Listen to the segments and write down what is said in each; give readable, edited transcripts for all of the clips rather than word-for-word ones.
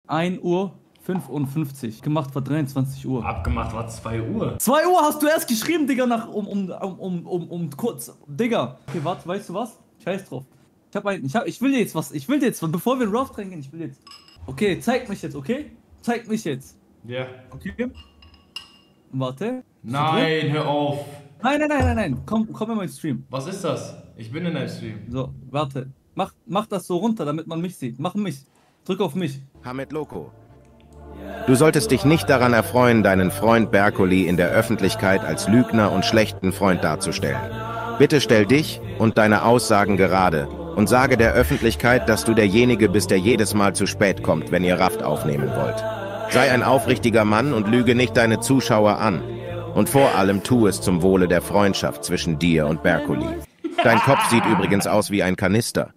1 Uhr 55. Gemacht war 23 Uhr. Abgemacht war 2 Uhr. 2 Uhr hast du erst geschrieben, Digga, nach kurz. Digga. Okay, warte, weißt du was? Scheiß drauf. Ich will jetzt was. Ich will jetzt, bevor wir in Raft reingehen, ich will jetzt. Okay, zeig mich jetzt, okay? Zeig mich jetzt. Ja. Okay. Warte. Nein, hör auf. Nein. Komm in meinen Stream. Was ist das? Ich bin in deinem Stream. So, warte. Mach das so runter, damit man mich sieht. Mach mich. Drück auf mich. Hamid Loco. Du solltest dich nicht daran erfreuen, deinen Freund Berkoli in der Öffentlichkeit als Lügner und schlechten Freund darzustellen. Bitte stell dich und deine Aussagen gerade und sage der Öffentlichkeit, dass du derjenige bist, der jedes Mal zu spät kommt, wenn ihr Raft aufnehmen wollt. Sei ein aufrichtiger Mann und lüge nicht deine Zuschauer an. Und vor allem tu es zum Wohle der Freundschaft zwischen dir und Berkoli. Dein Kopf sieht übrigens aus wie ein Kanister.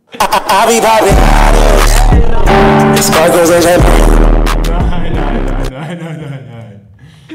Nein.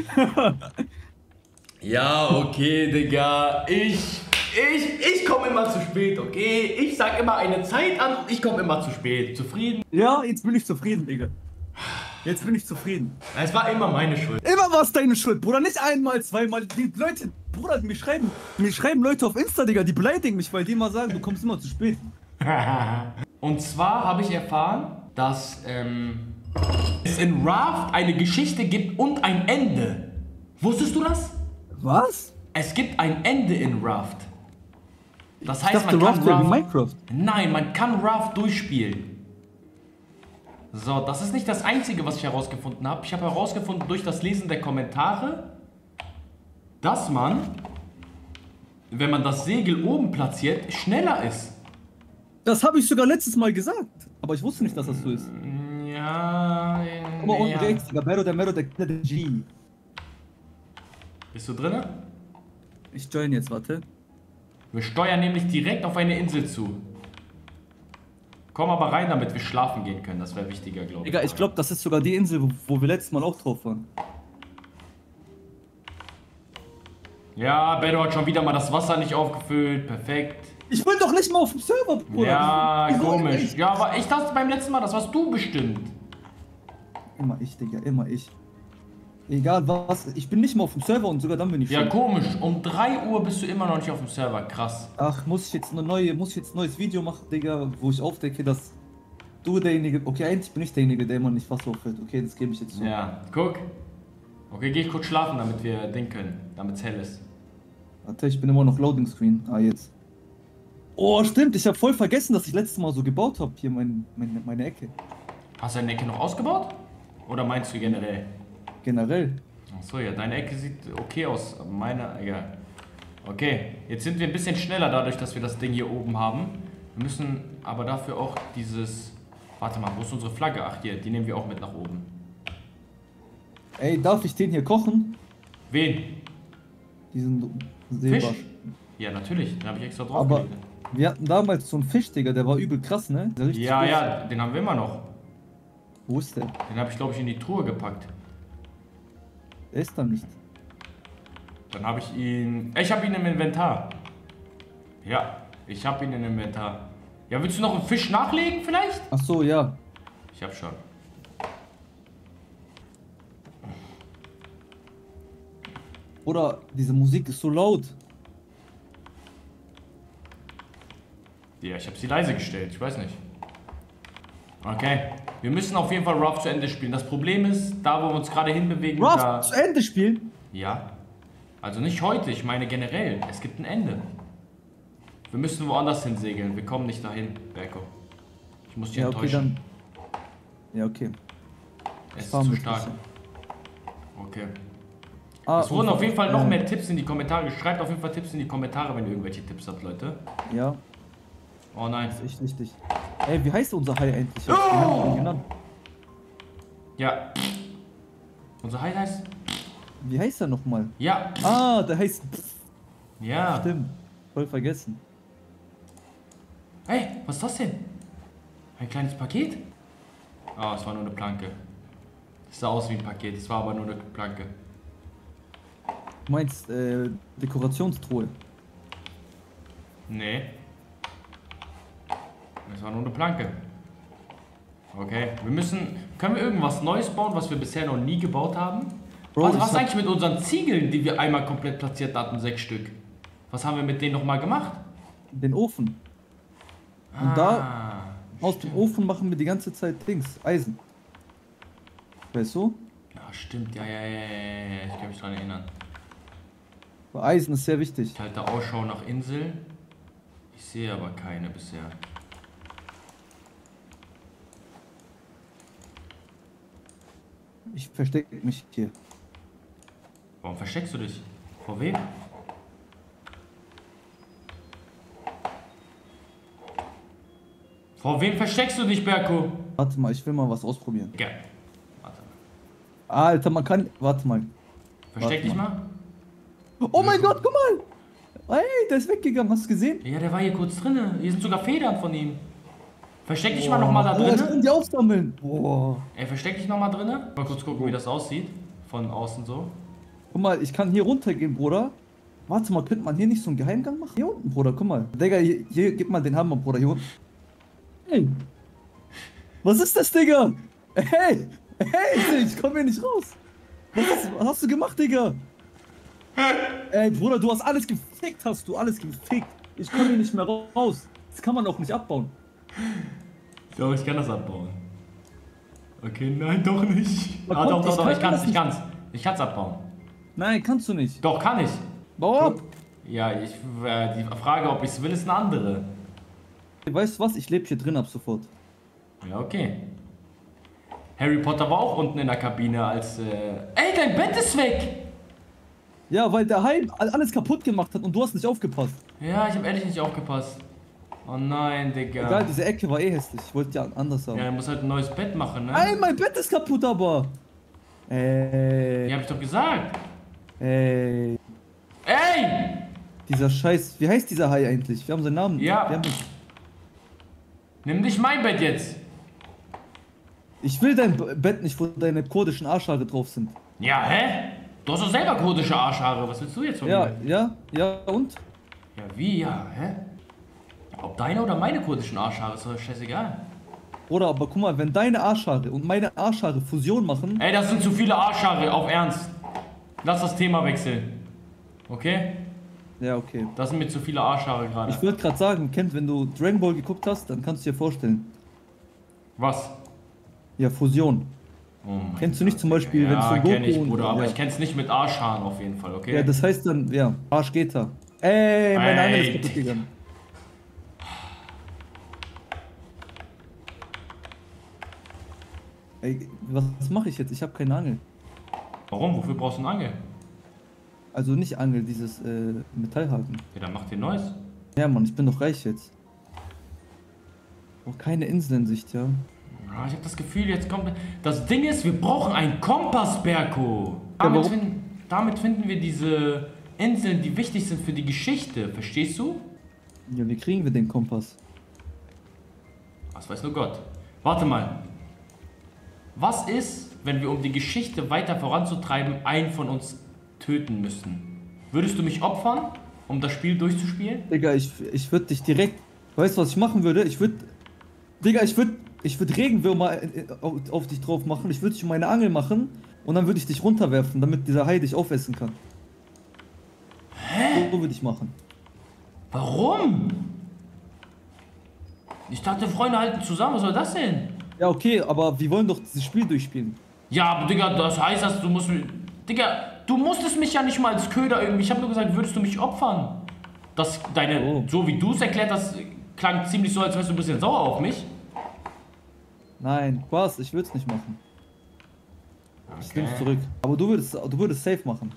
Ja, okay, Digga. Ich komme immer zu spät, okay? Ich sag immer eine Zeit an und ich komme immer zu spät. Zufrieden? Ja, jetzt bin ich zufrieden, Digga. Jetzt bin ich zufrieden. Es war immer meine Schuld. Immer war es deine Schuld, Bruder. Nicht einmal, zweimal. Die Leute, Bruder, mir schreiben Leute auf Insta, Digga, die beleidigen mich, weil die immer sagen, du kommst immer zu spät. Und zwar habe ich erfahren, dass es in Raft eine Geschichte gibt und ein Ende. Wusstest du das? Was? Es gibt ein Ende in Raft. Das heißt, Ich dachte, man kann Raft wie Minecraft. Nein, man kann Raft durchspielen. So, das ist nicht das Einzige, was ich herausgefunden habe. Ich habe herausgefunden durch das Lesen der Kommentare, dass man, wenn man das Segel oben platziert, schneller ist. Das habe ich sogar letztes Mal gesagt. Aber ich wusste nicht, dass das so ist. Ja. Guck mal unten rechts, Digga. Mero, der G. Bist du drin? Ich join jetzt, warte. Wir steuern nämlich direkt auf eine Insel zu. Komm aber rein, damit wir schlafen gehen können. Das wäre wichtiger, glaube ich. Digga, ich glaube, das ist sogar die Insel, wo wir letztes Mal auch drauf waren. Ja, Bedo hat schon wieder mal das Wasser nicht aufgefüllt. Perfekt. Ich will doch nicht mal auf dem Server, Bruder. Ja, komisch. Ja, aber ich dachte beim letzten Mal, das warst du bestimmt. Immer ich, Digga, immer ich. Egal was, ich bin nicht mal auf dem Server und sogar dann bin ich Ja, schon. komisch. Um 3 Uhr bist du immer noch nicht auf dem Server. Krass. Ach, muss ich jetzt ein neues Video machen, Digga, wo ich aufdecke, dass du derjenige... Okay, eigentlich bin ich derjenige, der immer nicht Wasser auffällt. Okay, das gebe ich jetzt so. Ja, guck. Okay, geh ich kurz schlafen, damit wir Ding können. Damit es hell ist. Warte, ich bin immer noch Loading Screen. Ah, jetzt. Oh, stimmt, ich habe voll vergessen, dass ich letztes Mal so gebaut habe, hier meine Ecke. Hast du deine Ecke noch ausgebaut? Oder meinst du generell? Generell. Achso, ja, deine Ecke sieht okay aus. Meine, ja. Okay, jetzt sind wir ein bisschen schneller dadurch, dass wir das Ding hier oben haben. Wir müssen aber dafür auch dieses... Warte mal, wo ist unsere Flagge? Ach, hier, die nehmen wir auch mit nach oben. Ey, darf ich den hier kochen? Wen? Diesen Fisch? Seebarsch. Ja, natürlich, den habe ich extra drauf Aber gelegt. wir hatten damals so einen Fisch, Digga, der war übel krass, ne? Der richtig Ja, groß. ja, den haben wir immer noch. Wo ist der? Den habe ich, glaube ich, in die Truhe gepackt. Der ist da nicht. Dann habe ich ihn... Ich habe ihn im Inventar. Ja, ich habe ihn im Inventar. Ja, willst du noch einen Fisch nachlegen vielleicht? Ach so, ja. Ich habe schon. Oder diese Musik ist so laut. Ja, ich habe sie leise gestellt. Ich weiß nicht. Okay. Wir müssen auf jeden Fall Raft zu Ende spielen. Das Problem ist, da wo wir uns gerade hinbewegen... Raft zu Ende spielen? Ja. Also nicht heute, ich meine generell. Es gibt ein Ende. Wir müssen woanders hin segeln. Wir kommen nicht dahin, Berko. Ich muss dich Ja, okay, enttäuschen. dann. Ja, okay. Es ist fahr zu mit stark. bisschen. Okay. Ah, Es wurden und- auf jeden Fall noch mehr Tipps in die Kommentare. Schreibt auf jeden Fall Tipps in die Kommentare, wenn ihr irgendwelche Tipps habt, Leute. Ja, Oh nein. ist echt wichtig. Ey, wie heißt unser Hai eigentlich? Oh! Wie haben wir ihn genannt? Ja. Unser Hai heißt... Wie heißt er nochmal? Ja. Ah, der heißt... Ja. Stimmt. Voll vergessen. Hey, was ist das denn? Ein kleines Paket? Ah, es war nur eine Planke. Es sah aus wie ein Paket, es war aber nur eine Planke. Du meinst, Dekorationstruhe. Nee. Es war nur eine Planke. Okay, wir müssen... Können wir irgendwas Neues bauen, was wir bisher noch nie gebaut haben? Bro, Was ist eigentlich mit unseren Ziegeln, die wir einmal komplett platziert hatten, 6 Stück? Was haben wir mit denen nochmal gemacht? Den Ofen. Und da, aus dem Ofen machen wir die ganze Zeit Dings, Eisen. Weißt du? Ja, stimmt, ja, ich kann mich dran erinnern. Weil Eisen ist sehr wichtig. Ich halte Ausschau nach Inseln. Ich sehe aber keine bisher. Ich verstecke mich hier. Warum versteckst du dich? Vor wem? Vor wem versteckst du dich, Berko? Warte mal, ich will mal was ausprobieren. Ja. Warte. Alter, man kann... Warte mal. Versteck dich mal. Oh mein Gott, guck mal! Ey, der ist weggegangen, hast du gesehen? Ja, der war hier kurz drinne. Hier sind sogar Federn von ihm. Versteck dich mal nochmal da Ich kann drinnen. die aufsammeln. Boah. Ey, versteck dich nochmal drinnen. Mal kurz gucken, wie das aussieht. Von außen so. Guck mal, ich kann hier runtergehen, Bruder. Warte mal, könnte man hier nicht so einen Geheimgang machen? Hier unten, Bruder, guck mal. Digga, hier gib mal den Hammer, Bruder, hier unten. Hey. Was ist das, Digga? Hey! Hey, ich komm hier nicht raus. Was hast du gemacht, Digga? Ey, Bruder, du hast alles gefickt, hast du alles gefickt. Ich komm hier nicht mehr raus. Das kann man auch nicht abbauen. Doch, ich kann das abbauen. Okay, nein, doch nicht. Man Ah, kommt- doch, ich kann das nicht- Ich kann's abbauen. Nein, kannst du nicht. Doch, kann ich. Bau ab. Ja, die Frage, ob ich es will, ist eine andere. Weißt du was? Ich lebe hier drin ab sofort. Ja, okay. Harry Potter war auch unten in der Kabine als... Ey, dein Bett ist weg! Ja, weil der Hai alles kaputt gemacht hat und du hast nicht aufgepasst. Ja, ich habe ehrlich nicht aufgepasst. Oh nein, Digga. Egal, diese Ecke war eh hässlich. Ich wollte ja anders haben. Ja, du musst halt ein neues Bett machen, ne? Ey, mein Bett ist kaputt, aber. Ey. Ja, hab ich doch gesagt. Ey. Ey! Dieser Scheiß. Wie heißt dieser Hai eigentlich? Wir haben seinen Namen. Ja. Wir haben... Nimm dich mein Bett jetzt. Ich will dein Bett nicht, wo deine kurdischen Arschhaare drauf sind. Ja, hä? Du hast doch selber kurdische Arschhaare. Was willst du jetzt von mir? Ja und? Ja, wie, ja, hä? Ob deine oder meine kurdischen Arschhaare, ist doch scheißegal. Oder aber guck mal, wenn deine Arschhaare und meine Arschhaare Fusion machen. Ey, das sind zu viele Arschhaare, auf Ernst. Lass das Thema wechseln. Okay? Ja, okay. Das sind mir zu viele Arschhaare gerade. Ich würde gerade sagen, Kent, wenn du Dragon Ball geguckt hast, dann kannst du dir vorstellen. Was? Ja, Fusion. Oh mein Kennst du nicht zum Beispiel, wenn Ja, Son kenn ich, Goku und- Bruder, aber ja. ich kenn's nicht mit Arschhaaren auf jeden Fall, okay? Ja, das heißt dann, ja, Arsch geht da. Ey, meine Angel ist kaputt gegangen. Ey, was mache ich jetzt? Ich habe keine Angel. Warum? Wofür brauchst du eine Angel? Also nicht Angel, dieses Metallhaken. Ja, dann mach dir neues. Ja, Mann, ich bin doch reich jetzt. Oh, keine Insel in Sicht, ja. Ah, ich habe das Gefühl, jetzt kommt... Das Ding ist, wir brauchen einen Kompass, Berko. Ja, warum? Damit finden wir diese Inseln, die wichtig sind für die Geschichte. Verstehst du? Ja, wie kriegen wir den Kompass? Das weiß nur Gott. Warte mal. Was ist, wenn wir, um die Geschichte weiter voranzutreiben, einen von uns töten müssen? Würdest du mich opfern, um das Spiel durchzuspielen? Digga, ich würde dich direkt... Weißt du, was ich machen würde? Ich würde Regenwürmer auf dich drauf machen. Ich würde dich um meine Angel machen. Und dann würde ich dich runterwerfen, damit dieser Hai dich aufessen kann. Hä? So würde ich machen. Warum? Ich dachte, Freunde halten zusammen. Was soll das denn? Ja, okay, aber wir wollen doch dieses Spiel durchspielen. Ja, aber Digga, das heißt, dass du musst... Digga, du musstest mich ja nicht mal als Köder irgendwie... Ich habe nur gesagt, würdest du mich opfern? Das, so wie du es erklärt hast, klang ziemlich so, als wärst du ein bisschen sauer auf mich. Nein, Spaß, ich würde es nicht machen. Ich nehm's zurück. Aber du würdest safe machen.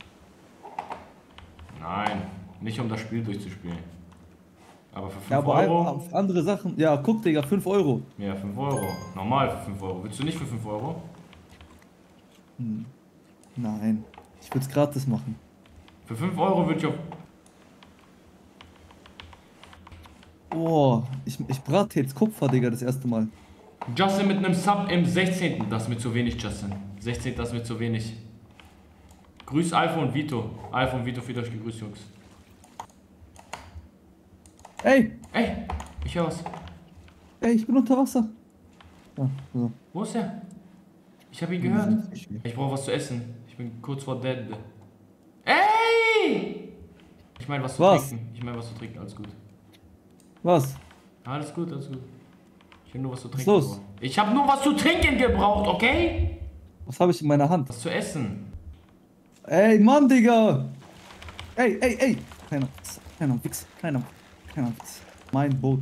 Nein, nicht um das Spiel durchzuspielen. Aber für 5 Ja, aber Euro? auf andere Sachen. Ja, guck, Digga, 5 Euro. Ja, 5 Euro. Normal für 5 Euro. Willst du nicht für 5 Euro? Nein, ich würde es gratis machen. Für 5 Euro würde ich auch... Boah, ich brate jetzt Kupfer, Digga, das erste Mal. Justin mit einem Sub im 16. Das ist mir zu wenig, Justin. 16. Das ist mir zu wenig. Grüß Alpha und Vito. Alpha und Vito, für euch gegrüßt, Jungs. Ey, Ey, ich höre was. ey, ich bin unter Wasser. Ah, so. Wo ist er? Ich habe ihn gehört. Ich brauche was zu essen. Ich bin kurz vor dead. Ey! Ich meine was zu trinken. Ich meine was zu trinken, alles gut. Was? Alles gut, alles gut. Ich will nur was zu trinken. Was ist los? Ich habe nur was zu trinken gebraucht, okay? Was habe ich in meiner Hand? Was zu essen. Ey, Mann, Digga! Ey! Kleiner Wichser. Kleiner Wichser. Mein Boot.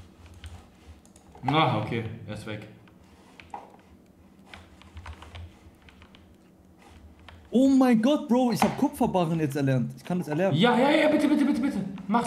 Ah, okay, er ist weg. Oh mein Gott, Bro, ich habe Kupferbarren jetzt erlernt. Ich kann das erlernen. Ja, bitte. Mach's.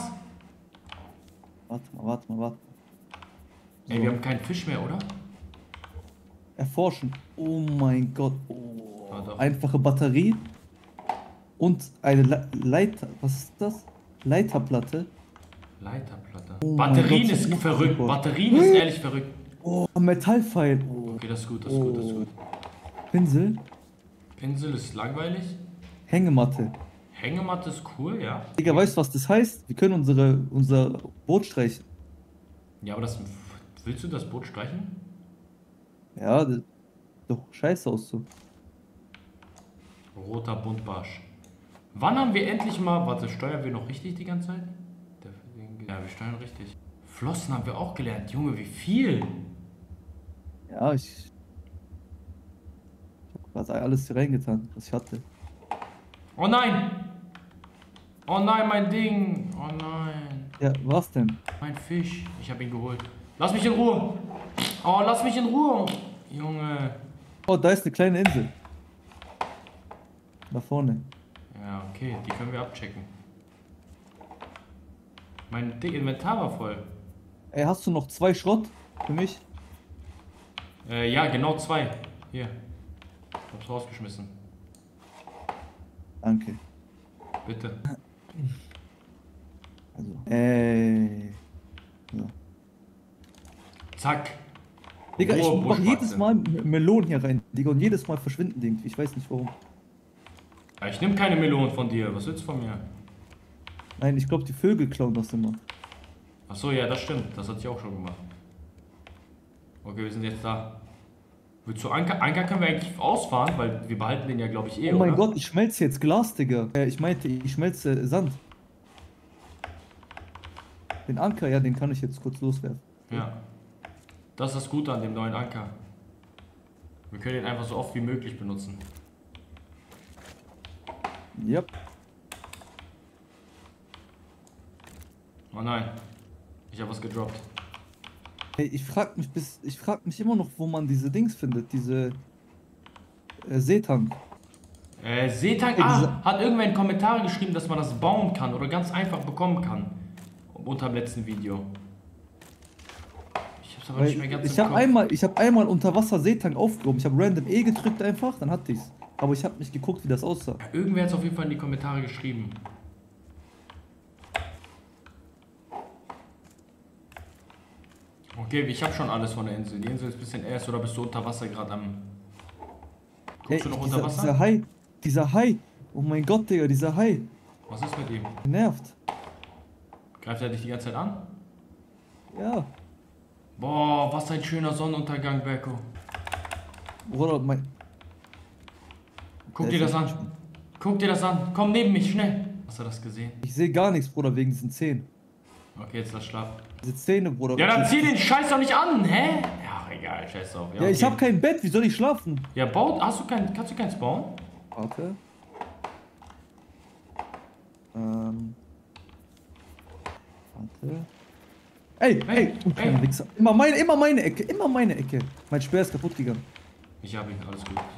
Warte mal. So. Ey, wir haben keinen Fisch mehr, oder? Erforschen. Oh mein Gott. Doch. Einfache Batterie. Und eine Leiter. Was ist das? Leiterplatte. Leiterplatte. Oh Batterien mein Gott, ist das verrückt. super. Batterien ist ehrlich verrückt. Oh, Metallpfeil. Okay, das ist gut, das ist gut. Pinsel. Pinsel ist langweilig. Hängematte. Hängematte ist cool, ja. Digga, weißt du, was das heißt? Wir können unser Boot streichen. Ja, aber das... Willst du das Boot streichen? Ja, das doch scheiße aus so. Roter Buntbarsch. Wann haben wir endlich mal... Warte, steuern wir noch richtig die ganze Zeit? Ja, wir steuern richtig. Flossen haben wir auch gelernt. Junge, wie viel? Ja, ich hab quasi alles hier reingetan, was ich hatte. Oh nein! Oh nein, mein Ding! Oh nein! Ja, was denn? Mein Fisch. Ich habe ihn geholt. Lass mich in Ruhe! Oh, lass mich in Ruhe! Junge. Oh, da ist eine kleine Insel. Da vorne. Ja, okay, die können wir abchecken. Mein Inventar war voll. Ey, hast du noch 2 Schrott für mich? Ja, genau 2. Hier. Ich hab's rausgeschmissen. Danke. Bitte. Also. So. Zack. Digga, ich Rohe mach Buschwachse. jedes Mal Melonen hier rein, Digga, und jedes Mal verschwinden die irgendwie. Ich weiß nicht warum. Ja, ich nehme keine Melonen von dir. Was willst du von mir? Nein, ich glaube, die Vögel klauen das immer. Achso, ja, das stimmt. Das hatte ich auch schon gemacht. Okay, wir sind jetzt da. Willst du Anker? Anker können wir eigentlich ausfahren, weil wir behalten den ja, glaube ich, eh, Oh mein oder? Gott, ich schmelze jetzt Glas, Digga. Ich meinte, ich schmelze Sand. Den Anker, ja, den kann ich jetzt kurz loswerden. Ja. Das ist das Gute an dem neuen Anker. Wir können ihn einfach so oft wie möglich benutzen. Yep. Oh nein. Ich habe was gedroppt. Hey, ich frag mich immer noch, wo man diese Dings findet, diese Seetank. Seetank, hat irgendwer in Kommentare geschrieben, dass man das bauen kann oder ganz einfach bekommen kann. Unter dem letzten Video. Ich hab's aber nicht mehr ganz Ich habe einmal unter Wasser Seetank aufgehoben. Ich habe random E gedrückt einfach, dann hatte ich's. Aber ich habe nicht geguckt, wie das aussah. Irgendwer hat es auf jeden Fall in die Kommentare geschrieben. Okay, ich habe schon alles von der Insel. Die Insel ist ein bisschen erst, oder bist du unter Wasser gerade am... Guckst du noch unter Wasser? Dieser Hai. Oh mein Gott, Digga, dieser Hai. Was ist mit ihm? Nervt. Greift er dich die ganze Zeit an? Ja. Boah, was ein schöner Sonnenuntergang, Berko. Bruder, mein... Guck dir das an. Guck dir das an. Komm neben mich, schnell. Hast du das gesehen? Ich sehe gar nichts, Bruder, wegen diesen Zähnen. Okay, jetzt lass schlafen. Diese Zähne, Bruder. Ja, dann zieh den Scheiß doch nicht an, hä? Ja, egal, scheiß drauf. Ja, ich okay. habe kein Bett, wie soll ich schlafen? Ja, kannst du keins bauen? Warte. Warte. Ey, kleiner Wichser. Immer meine Ecke. Mein Speer ist kaputt gegangen. Ich habe ihn, alles gut.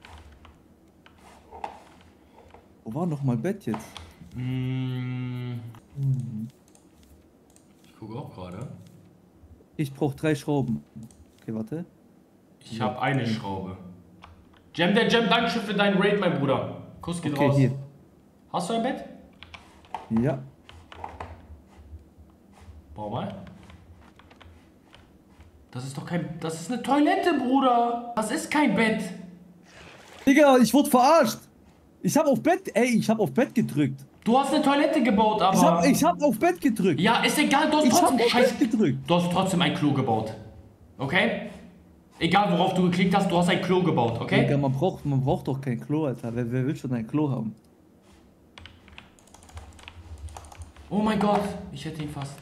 Wo war noch mal Bett jetzt? Ich gucke auch gerade. Ich brauche 3 Schrauben. Okay, warte. Ich habe eine Schraube. Jam, Dankeschön für deinen Raid, mein Bruder. Kuss geht raus. Hier. Hast du ein Bett? Ja. Bau mal. Das ist doch das ist eine Toilette, Bruder. Das ist kein Bett. Digga, ich wurde verarscht. Ich hab auf Bett gedrückt. Du hast eine Toilette gebaut, aber... Ich hab auf Bett gedrückt. Ja, ist egal, du hast Ich hab trotzdem auf Bett gedrückt. Du hast trotzdem ein Klo gebaut. Okay? Egal worauf du geklickt hast, du hast ein Klo gebaut, okay? Digga, man braucht doch kein Klo, Alter. Wer will schon ein Klo haben? Oh mein Gott, ich hätte ihn fast.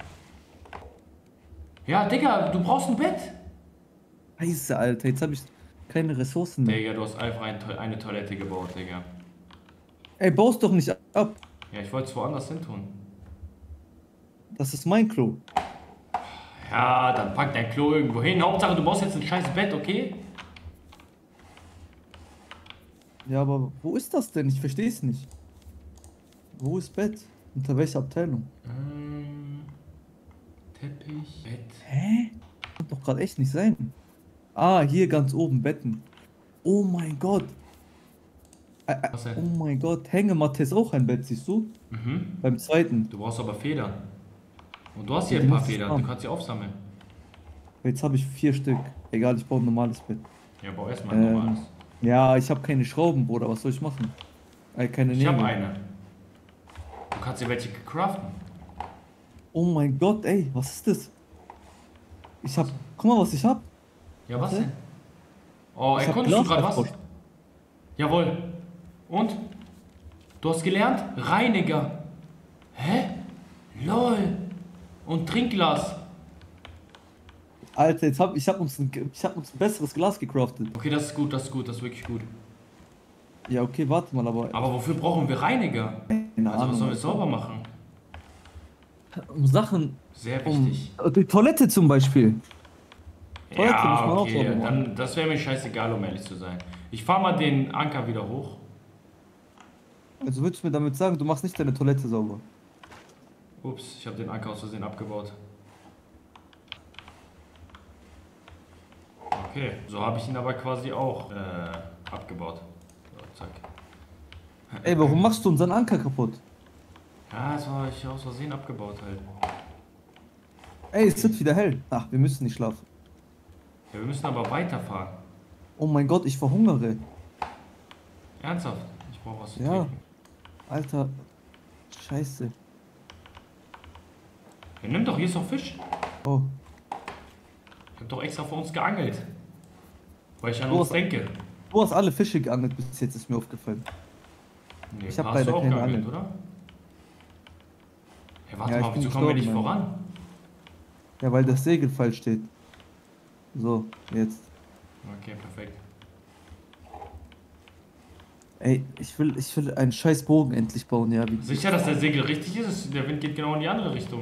Ja, Digga, du brauchst ein Bett. Scheiße, Alter, jetzt habe ich keine Ressourcen mehr. Digga, du hast einfach eine Toilette gebaut, Digga. Ey, baust doch nicht ab. Ja, ich wollte es woanders hin tun. Das ist mein Klo. Ja, dann pack dein Klo irgendwo hin. Hauptsache, du baust jetzt ein scheiß Bett, okay? Ja, aber wo ist das denn? Ich verstehe es nicht. Wo ist Bett? Unter welcher Abteilung? Teppich, Bett. Hä? Kann doch gerade echt nicht sein. Ah, hier ganz oben, Betten. Oh mein Gott. Was denn? Oh mein Gott, Hängematte ist auch ein Bett, siehst du? Mhm. Beim zweiten. Du brauchst aber Federn. Und du hast hier Die ein paar muss ich Federn, haben. du kannst sie aufsammeln. Jetzt habe ich 4 Stück. Egal, ich baue ein normales Bett. Ja, bau erstmal ein normales. Ja, ich habe keine Schrauben, Bruder. Was soll ich machen? Keine Ich habe Nägel. eine. Du kannst dir welche craften. Oh mein Gott, ey, was ist das? Ich hab. Guck mal, was ich hab. Ja, was Warte. denn? Oh, Ich hab erkundest du Glas gerade was? erforscht. Jawohl. Und? Du hast gelernt? Reiniger. Hä? LOL. Und Trinkglas. Alter, ich hab uns ein besseres Glas gecraftet. Okay, das ist gut, das ist gut, das ist wirklich gut. Ja, okay, warte mal, aber. Aber wofür brauchen wir Reiniger? Keine Also, was sollen wir Ahnung. sauber machen? Um Sachen. Sehr Um. wichtig. Die Toilette zum Beispiel. Toilette muss man Ja, auch okay, sauber machen. dann, das wäre mir scheißegal, um ehrlich zu sein. Ich fahr mal den Anker wieder hoch. Also würdest du mir damit sagen, du machst nicht deine Toilette sauber? Ups, ich habe den Anker aus Versehen abgebaut. Okay, so habe ich ihn aber quasi auch abgebaut. So, zack. Ey, warum machst du unseren Anker kaputt? Ja, das war ich aus Versehen abgebaut halt. Ey, es wird wieder hell. Ach, wir müssen nicht schlafen. Ja, wir müssen aber weiterfahren. Oh mein Gott, ich verhungere. Ernsthaft? Ich brauche was zu Ja. trinken. Alter. Scheiße. Ja, nimm doch, hier ist doch Fisch. Oh. Ich habe doch extra für uns geangelt. Weil ich an Du uns hast- denke. Du hast alle Fische geangelt bis jetzt, ist mir aufgefallen. Nee, Ich hab hast leider du auch keine geangelt, Angel. oder? Ja, warte Ja, ich mal, bin wieso kommen wir nicht gestorben, voran? Ja, weil das Segel falsch steht. So, jetzt. Okay, perfekt. Ey, ich will einen scheiß Bogen endlich bauen, ja. Wie, Sicher, dass der Segel richtig ist? Der Wind geht genau in die andere Richtung.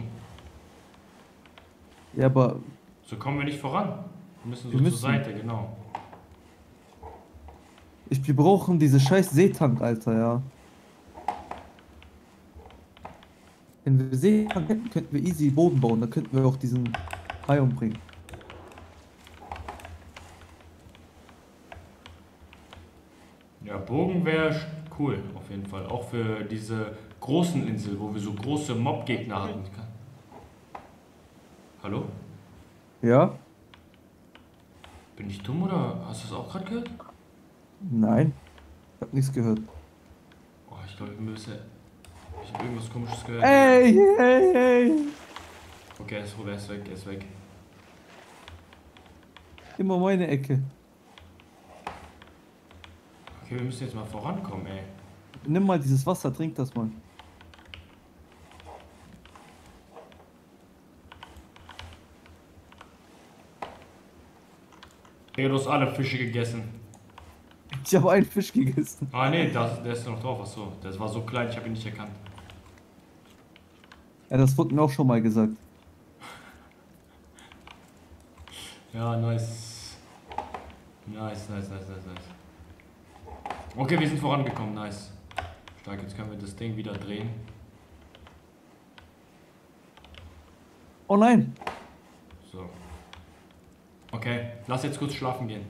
ja, aber So kommen wir nicht voran. Wir müssen so Wir zur müssen. Seite, genau. wir brauchen diese scheiß Seetank, Alter, ja. Wenn wir Seetank hätten, könnten wir easy Bogen bauen. Dann könnten wir auch diesen Hai umbringen. Ja, Bogen wäre cool, auf jeden Fall. Auch für diese großen Insel, wo wir so große Mob-Gegner hatten. Hallo? Ja? Bin ich dumm oder hast du es auch gerade gehört? Nein. Ich hab nichts gehört. Oh, ich glaube, ich habe irgendwas Komisches gehört. Ey, ey, ey. Okay, er ist weg, er ist weg. Immer meine Ecke. Okay, wir müssen jetzt mal vorankommen, ey. Nimm mal dieses Wasser, trink das mal. Digga, du hast alle Fische gegessen. Ich habe einen Fisch gegessen. Ah, nee, der ist noch drauf, achso. Der war so klein, ich habe ihn nicht erkannt. Ja, das wurde mir auch schon mal gesagt. Ja, nice. Nice, nice, nice, nice, nice. Okay, wir sind vorangekommen, nice. Stark, jetzt können wir das Ding wieder drehen. Oh nein. So. Okay, lass jetzt kurz schlafen gehen.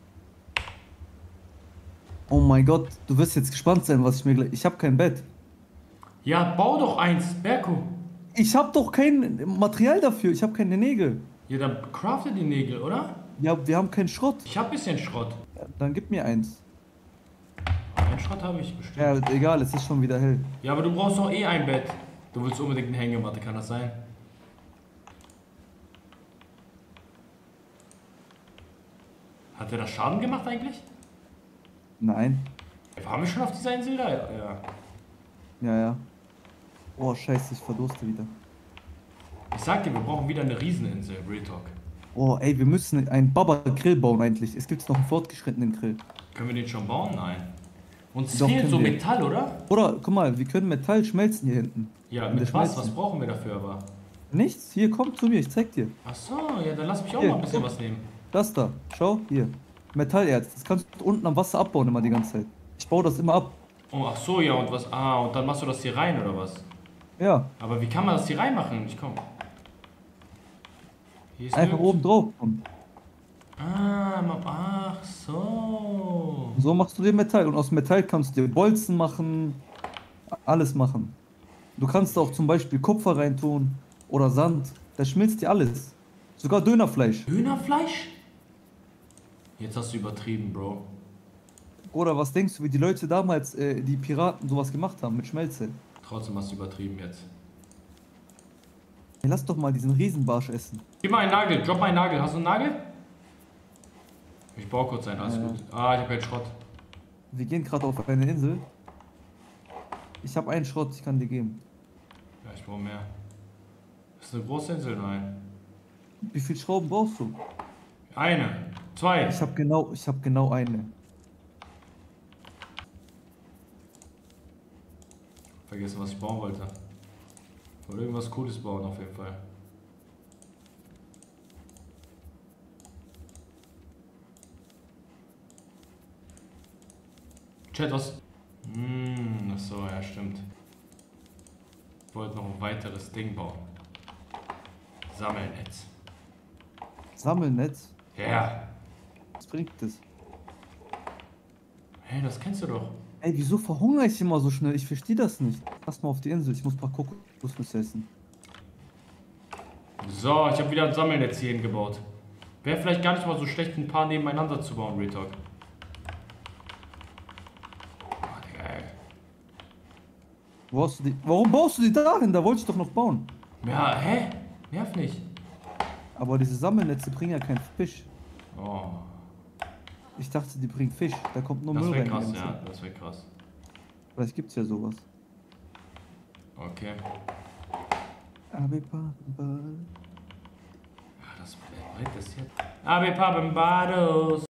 Oh mein Gott, du wirst jetzt gespannt sein, was ich mir gleich... Ich habe kein Bett. Ja, bau doch eins, Berko. Ich habe doch kein Material dafür. Ich habe keine Nägel. Ja, dann crafte die Nägel, oder? Ja, wir haben keinen Schrott. Ich hab bisschen Schrott. Ja, dann gib mir eins. Einen Schrott habe ich bestimmt. Ja, egal, es ist schon wieder hell. Ja, aber du brauchst doch eh ein Bett. Du willst unbedingt eine Hängematte, kann das sein? Hat der da Schaden gemacht eigentlich? Nein. Waren wir schon auf dieser Insel da? Ja. Ja, ja. Oh, scheiße, ich verdurste wieder. Ich sag dir, wir brauchen wieder eine Rieseninsel, Real Talk. Oh, ey, wir müssen einen Baba-Grill bauen eigentlich. Es gibt noch einen fortgeschrittenen Grill. Können wir den schon bauen? Nein. Uns Doch, fehlt können so wir. Metall, oder? Oder, guck mal, wir können Metall schmelzen hier hinten. Ja, In der mit was? Schmelze. Was brauchen wir dafür aber? Nichts, hier, komm zu mir, ich zeig dir. Ach so, ja, dann lass mich auch Hier, mal ein bisschen guck. was nehmen. Das da, schau, hier. Metallerz, das kannst du unten am Wasser abbauen immer die ganze Zeit. Ich baue das immer ab. Oh, ach so, ja, und was? Ah, und dann machst du das hier rein, oder was? Ja, Aber wie kann man das hier reinmachen? Ich komm. Hier ist einfach nirgends- oben drauf. Ach so. So machst du dir Metall. Und aus Metall kannst du dir Bolzen machen, alles machen. Du kannst auch zum Beispiel Kupfer reintun oder Sand. Da schmilzt dir alles. Sogar Dönerfleisch. Hühnerfleisch? Jetzt hast du übertrieben, Bro. Oder was denkst du, wie die Leute damals, die Piraten, sowas gemacht haben mit Schmelze? Trotzdem hast du übertrieben jetzt. Hey, lass doch mal diesen Riesenbarsch essen. Gib mal einen Nagel, drop mal einen Nagel. Hast du einen Nagel? Ich baue kurz einen, alles Ja. gut. Ah, ich hab keinen Schrott. Wir gehen gerade auf eine Insel. Ich habe einen Schrott, ich kann dir geben. Ja, ich brauche mehr. Ist eine große Insel? Nein. Wie viel Schrauben brauchst du? Eine, zwei. Ich habe genau eine. Vergessen, was ich bauen wollte. Ich wollte irgendwas Cooles bauen, auf jeden Fall. Chat, was? Ach so, ja, stimmt. Ich wollte noch ein weiteres Ding bauen. Sammelnetz. Sammelnetz? Ja. Was bringt das? Hey, das kennst du doch. Ey, wieso verhungere ich immer so schnell? Ich verstehe das nicht. Lass mal auf die Insel, ich muss ein paar Kokosnüsse essen. So, ich habe wieder ein Sammelnetz hierhin gebaut. Wäre vielleicht gar nicht mal so schlecht, ein paar nebeneinander zu bauen, Real Talk. Oh, Digga, ey. Warum baust du die dahin? Da wollte ich doch noch bauen. Ja, hä? Nerv nicht. Aber diese Sammelnetze bringen ja keinen Fisch. Oh, Ich dachte, die bringen Fisch. Da kommt nur das Müll wäre rein. die krass, ganze ja, Zeit. das wäre krass. Vielleicht gibt's ja sowas. Okay. Ja, das bringt das jetzt. Ave Pabembados.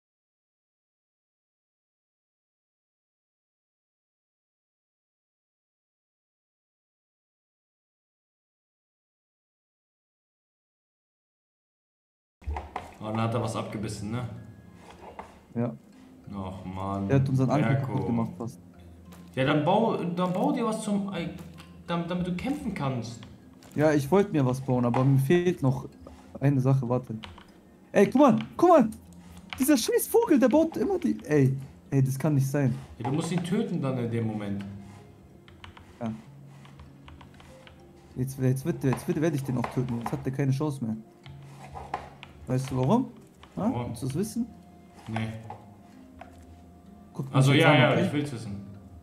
Oh, dann hat er was abgebissen, ne? Ja, Ach man. der hat unseren Anker Berko. kaputt gemacht fast. Ja, dann bau dir was zum. Damit du kämpfen kannst. Ja, ich wollte mir was bauen, aber mir fehlt noch eine Sache, warte. Ey, guck mal! Dieser scheiß Vogel, der baut immer die... Ey, das kann nicht sein. Ja, du musst ihn töten dann in dem Moment. Ja. Jetzt werde ich den auch töten, jetzt hat der keine Chance mehr. Weißt du warum? Ha? Warum? Willst du es wissen? Nee. Guck mal Also jetzt ja, an, ja, okay? ich will's wissen.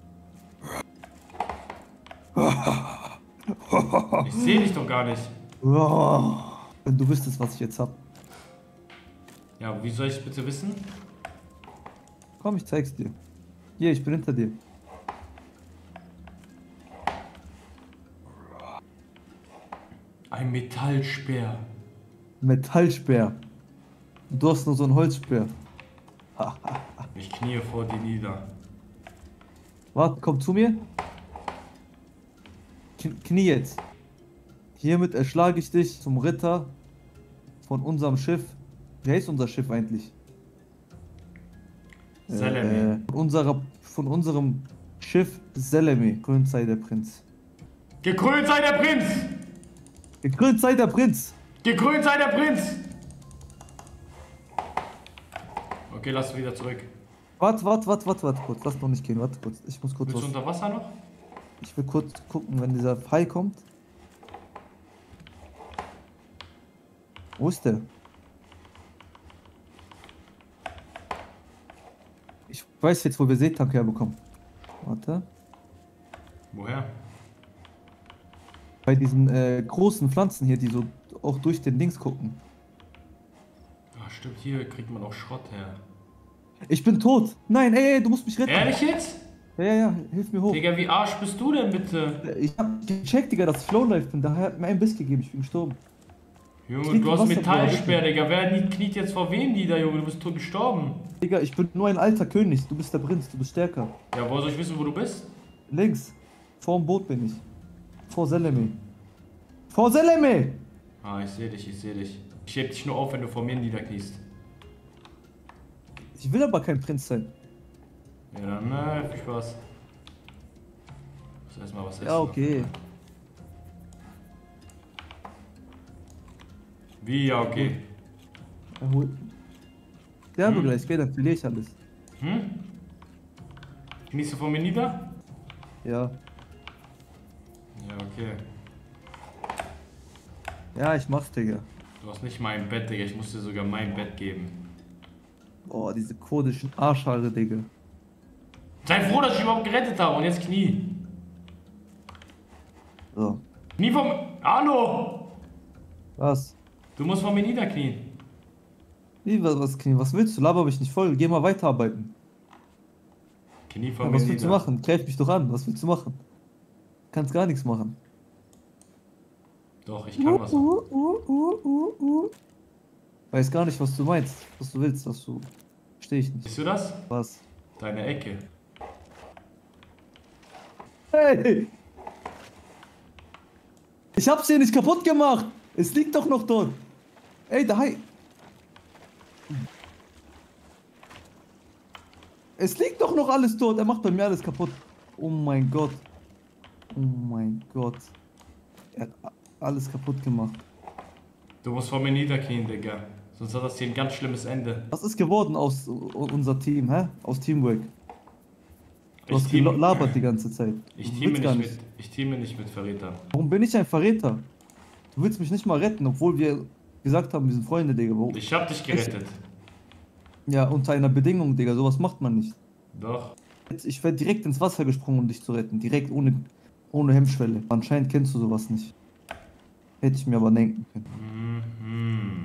Ich sehe dich doch gar nicht. Oh, wenn du wüsstest, was ich jetzt hab. Ja, wie soll ich bitte wissen? Komm, ich zeig's dir. Hier, ich bin hinter dir. Ein Metallspeer. Metallspeer. Du hast nur so einen Holzspeer. Ich knie vor dir nieder. Warte, komm zu mir. Knie jetzt. Hiermit erschlage ich dich zum Ritter von unserem Schiff. Wie heißt unser Schiff eigentlich? Selemi. Von unserem Schiff Selemi. Gekrönt sei der Prinz. Gekrönt sei der Prinz! Gekrönt sei der Prinz! Gekrönt sei der Prinz! Okay, lass wieder zurück. Warte kurz. Lass noch nicht gehen. Warte kurz. Ich muss kurz Willst du was. unter Wasser noch? Ich will kurz gucken, wenn dieser Pfeil kommt. Wo ist der? Ich weiß jetzt, wo wir Seetank herbekommen. Warte. Woher? Bei diesen großen Pflanzen hier, die so auch durch den Dings gucken. Ah, stimmt, hier kriegt man auch Schrott her. Ich bin tot. Nein, ey, du musst mich retten. Ehrlich jetzt? Ja, hilf mir hoch. Digga, wie Arsch bist du denn bitte? Ich hab gecheckt, Digga, dass ich Flowlife bin. Daher hat mir einen Biss gegeben. Ich bin gestorben. Junge, du hast Metallsperr, Digga. Wer kniet jetzt vor wem nieder, Junge? Du bist tot gestorben. Digga, ich bin nur ein alter König. Du bist der Prinz. Du bist stärker. Ja, woher soll ich wissen, wo du bist? Links. Vorm Boot bin ich. Vor Seleme. Vor Seleme! Ah, ich sehe dich, ich sehe dich. Ich heb dich nur auf, wenn du vor mir niederkniest. Ich will aber kein Prinz sein. Ja, dann, na, viel Spaß. Muss erstmal was essen. Ja, okay. Wie, ja, okay. Erholt. Ja, aber gleich, gell, dann verliere ich alles. Hm? Kniest du vor mir nieder? Ja. Ja, okay. Ja, ich mach's, Digga. Du hast nicht mein Bett, Digga. Ich muss dir sogar mein Bett geben. Oh, diese kurdischen Arschhaare, Digga. Sei froh, dass ich überhaupt gerettet habe. Und jetzt Knie. So. Knie vom... Hallo! Was? Du musst vor mir niederknien. Wie, was willst du? Laber mich nicht voll. Geh mal weiterarbeiten. Knie vor Ja, mir was willst du nieder. machen? Greif mich doch an. Was willst du machen? Kannst gar nichts machen. Doch, ich kann was. Weiß gar nicht, was du meinst. Was du willst, was du... Versteh ich nicht. Siehst du das? Was? Deine Ecke. Hey! Ich hab's hier nicht kaputt gemacht! Es liegt doch noch dort! Ey, da Hai! Es liegt doch noch alles dort! Er macht bei mir alles kaputt! Oh mein Gott! Oh mein Gott! Er hat alles kaputt gemacht. Du musst vor mir niederknien, Digga. Sonst hat das hier ein ganz schlimmes Ende. Was ist geworden aus unser Team, hä? Aus Teamwork? Du hast team- gelabert die ganze Zeit. Ich Du teame willst gar nicht mit Verrätern. Warum bin ich ein Verräter? Du willst mich nicht mal retten, obwohl wir gesagt haben, wir sind Freunde, Digga. Warum? Ich hab dich gerettet. Ja, unter einer Bedingung, Digga. Sowas macht man nicht. Doch. Ich wäre direkt ins Wasser gesprungen, um dich zu retten. Direkt ohne Hemmschwelle. Anscheinend kennst du sowas nicht. Hätte ich mir aber denken können. Mhm.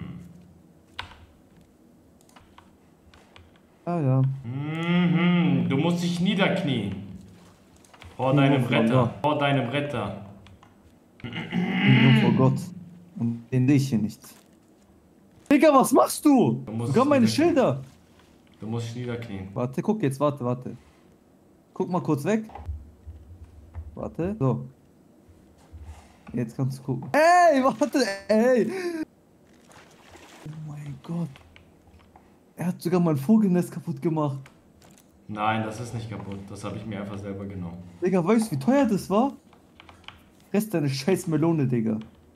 Ah ja. Mhm. Du musst dich niederknien. Vor deinem Retter. Vor deinem Retter. Nur vor Gott. Und den sehe ich hier nicht. Digga, was machst du? Du musst Sogar meine niederknien. Schilder. Du musst dich niederknien. Warte, guck jetzt, warte. Guck mal kurz weg. Warte, so. Jetzt kannst du gucken. Ey, warte, ey. Oh mein Gott. Er hat sogar mein Vogelnest kaputt gemacht. Nein, das ist nicht kaputt. Das habe ich mir einfach selber genommen. Digga, weißt du, wie teuer das war? Rest deine scheiß Melone, Digga.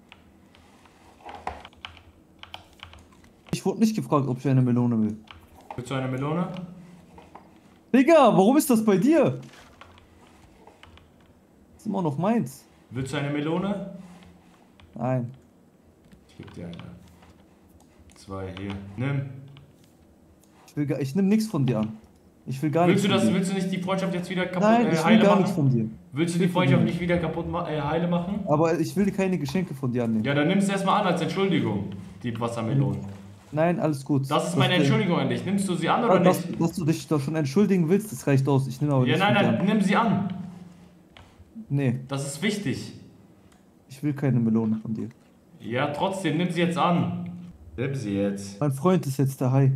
Ich wurde nicht gefragt, ob ich eine Melone will. Willst du eine Melone? Digga, warum ist das bei dir? Das ist immer noch meins. Willst du eine Melone? Nein. Ich gebe dir eine. 2 hier. Nimm. Ich nehme nichts von dir an. Ich will gar Willst du nichts das? von dir. Willst du nicht die Freundschaft jetzt wieder kaputt Nein, ich will heile gar nichts machen? von dir. Willst du die Freundschaft nicht wieder kaputt heile machen? Aber ich will keine Geschenke von dir annehmen. Ja, dann nimm es erstmal an als Entschuldigung, die Wassermelone. Nein, alles gut. Das ist meine Entschuldigung an dich. Nimmst du sie an oder dass, nicht? dass du dich doch schon entschuldigen willst, das reicht aus. Ich nehme aber Ja, nichts nein, von dir nein, an. nimm sie an. Nee, Das ist wichtig. ich will keine Melone von dir. Ja, trotzdem, nimm sie jetzt an. Nimm sie jetzt. Mein Freund ist jetzt der Hai.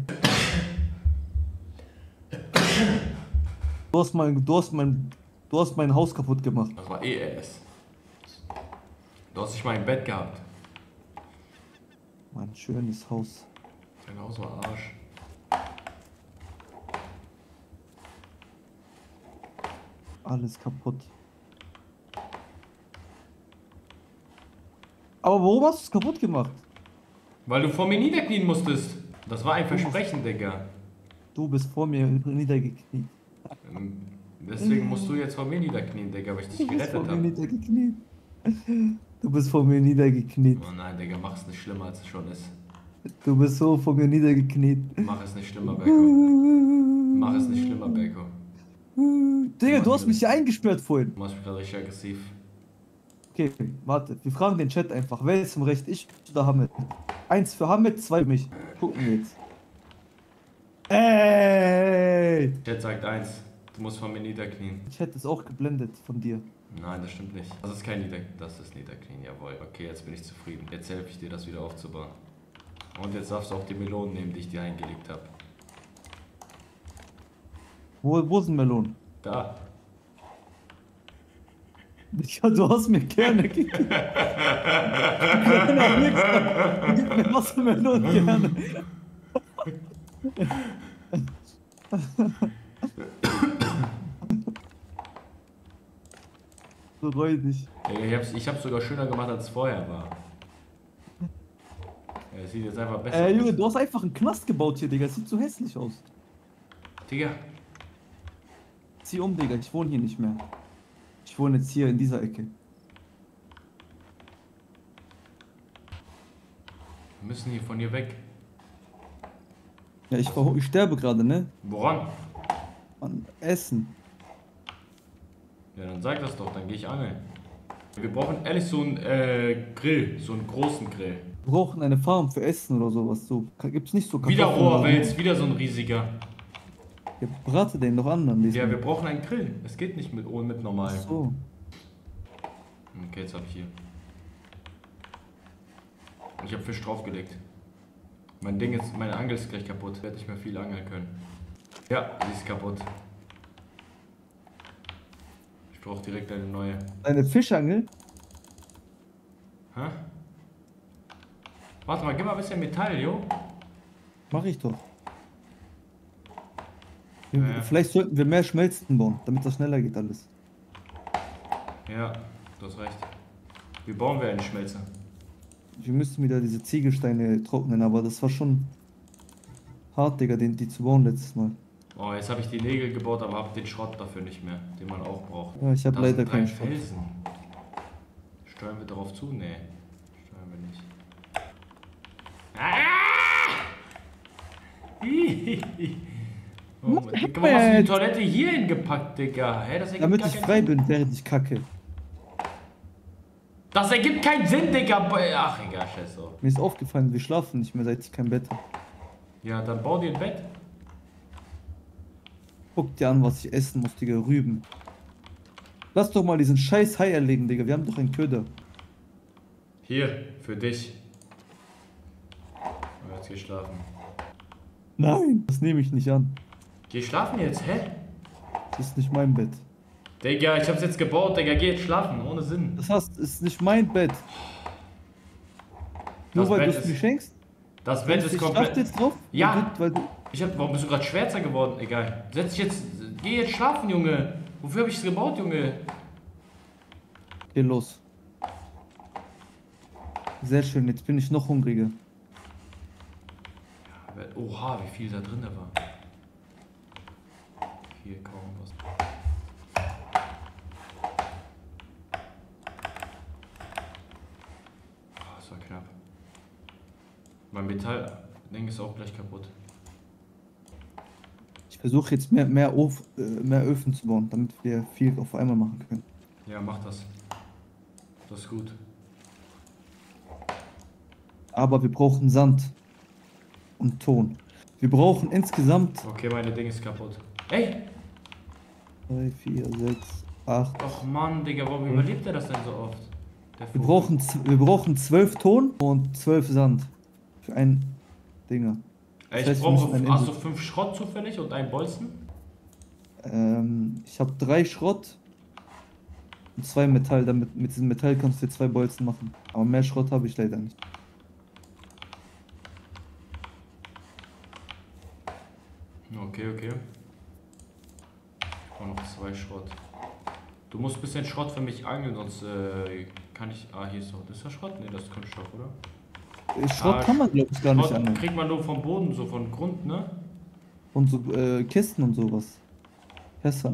Du hast mein Haus kaputt gemacht. Das war ES. Du hast nicht mal ein Bett gehabt. Mein schönes Haus. Dein Haus war Arsch. Alles kaputt. Aber warum hast du es kaputt gemacht? Weil du vor mir niederknien musstest. Das war ein Versprechen, Digga. Du bist vor mir niedergekniet. Deswegen musst du jetzt vor mir niederknien, Digga, weil ich dich Du bist vor gerettet mir habe. niedergekniet. Du bist vor mir niedergekniet. Oh nein, Digga, mach es nicht schlimmer, als es schon ist. Du bist so vor mir niedergekniet. Mach es nicht schlimmer, Berko. Mach es nicht schlimmer, Berko. Digga, du hast mich hier eingesperrt vorhin. Du machst mich gerade richtig aggressiv. Okay, warte. Wir fragen den Chat einfach. Wer ist im Recht? Ich oder Hamid? 1 für Hamid, 2 für mich. Gucken wir jetzt. Ey! Chat sagt 1. Du musst von mir niederknien. Ich hätte es auch geblendet von dir. Nein, das stimmt nicht. Das ist kein Niederknien. Das ist Niederknien, jawohl. Okay, jetzt bin ich zufrieden. Jetzt helfe ich dir, das wieder aufzubauen. Und jetzt darfst du auch die Melonen nehmen, die ich dir eingelegt habe. Wo sind Melonen? Da. Ja, du hast mir gerne gegeben. Gib mir Wassermelonen gerne. Bereu dich. Ich hab's sogar schöner gemacht, als es vorher war. Ja, es sieht jetzt einfach besser Junge, aus. du hast einfach einen Knast gebaut hier, Digga. Es sieht so hässlich aus. Digga, Zieh um, Digga. Ich wohne hier nicht mehr. Ich wohne jetzt hier in dieser Ecke. wir müssen hier von hier weg. Ja, ich sterbe gerade, ne? Woran? An Essen. Ja, dann sag das doch, dann gehe ich angeln. Wir brauchen ehrlich so einen Grill, so einen großen Grill. Wir brauchen eine Farm für Essen oder sowas. So, gibt's nicht so Wieder Kartoffeln oder Rohrwels, wieder so ein riesiger. so? Ja, brate den noch an dann. Ja, wir brauchen einen Grill. Es geht nicht mit normal. So. Okay, jetzt habe ich hier. Ich habe Fisch draufgelegt. Meine Angel ist gleich kaputt. Ich werde nicht mehr viel angeln können. Ja, sie ist kaputt. Ich brauche direkt eine neue. Eine Fischangel? Hä? Warte mal, gib mal ein bisschen Metall, jo. Mach ich doch. Ja. Vielleicht sollten wir mehr Schmelzen bauen, damit das schneller geht alles. Ja, du hast recht. Wie bauen wir einen Schmelzer? Wir müssten wieder diese Ziegelsteine trocknen, aber das war schon hart, Digga, die zu bauen letztes Mal. Oh, jetzt habe ich die Nägel gebaut, aber habe den Schrott dafür nicht mehr, den man auch braucht. Ja, ich habe Da leider sind keinen drei Schrott. Felsen. Steuern wir darauf zu? Nee. Steuern wir nicht. Oh, Mann. Digga, warum hast du die Toilette hier hingepackt, Digga? Hä, das ergibt Damit gar ich keinen frei Sinn. bin, während ich kacke. Das ergibt keinen Sinn, Digga. Ach, egal, scheiß drauf. Mir ist aufgefallen, wir schlafen nicht mehr, seit ich kein Bett habe. Ja, dann bau dir ein Bett. Guck dir an, was ich essen muss, Digga, Rüben. Lass doch mal diesen scheiß Hai erlegen, Digga, wir haben doch einen Köder. Hier, für dich. Oh, jetzt geh schlafen. Nein, das nehme ich nicht an. Geh schlafen jetzt, hä? Das ist nicht mein Bett. Digga, ich hab's jetzt gebaut, Digga, geh jetzt schlafen, ohne Sinn. Das heißt, es ist nicht mein Bett. Nur Das weil Bett du es ist- mir schenkst? Das Bett ist Ich schlaf komplett... jetzt drauf? Ja. Weil du, Warum bist du gerade schwärzer geworden? Egal. Setz dich jetzt... Geh jetzt schlafen, Junge. Wofür hab ich es gebaut, Junge? geh los. Sehr schön, jetzt bin ich noch hungriger. Oha, wie viel da drin war. Hier kaum was. Oh, das war knapp. Mein Metallding ist auch gleich kaputt. Ich versuche jetzt mehr Öfen zu bauen, damit wir viel auf einmal machen können. Ja, mach das. Das ist gut. Aber wir brauchen Sand und Ton. Wir brauchen insgesamt Okay, meine Ding ist kaputt. Ey! 3, 4, 6, 8. Och Mann, Digga, warum überlebt er das denn so oft? Der Wir Vogel. brauchen 12 Ton und 12 Sand. Für ein Dinger. Ey, Das heißt, ich wir müssen brauche... eine Hast du Insel- 5 Schrott zufällig und einen Bolzen? Ich habe 3 Schrott und 2 Metall. Damit, mit diesem Metall kannst du dir 2 Bolzen machen. Aber mehr Schrott habe ich leider nicht. Okay, okay. Ich brauche noch 2 Schrott. Du musst ein bisschen Schrott für mich angeln, sonst kann ich... Ah, hier ist doch... Das ist ja Schrott? Ne, das ist Kunststoff, oder? Schrott Ah, kann man, glaube ich, gar nicht Schrott annehmen. kriegt man nur vom Boden, so von Grund, ne? Und so Kisten und sowas. Fässer.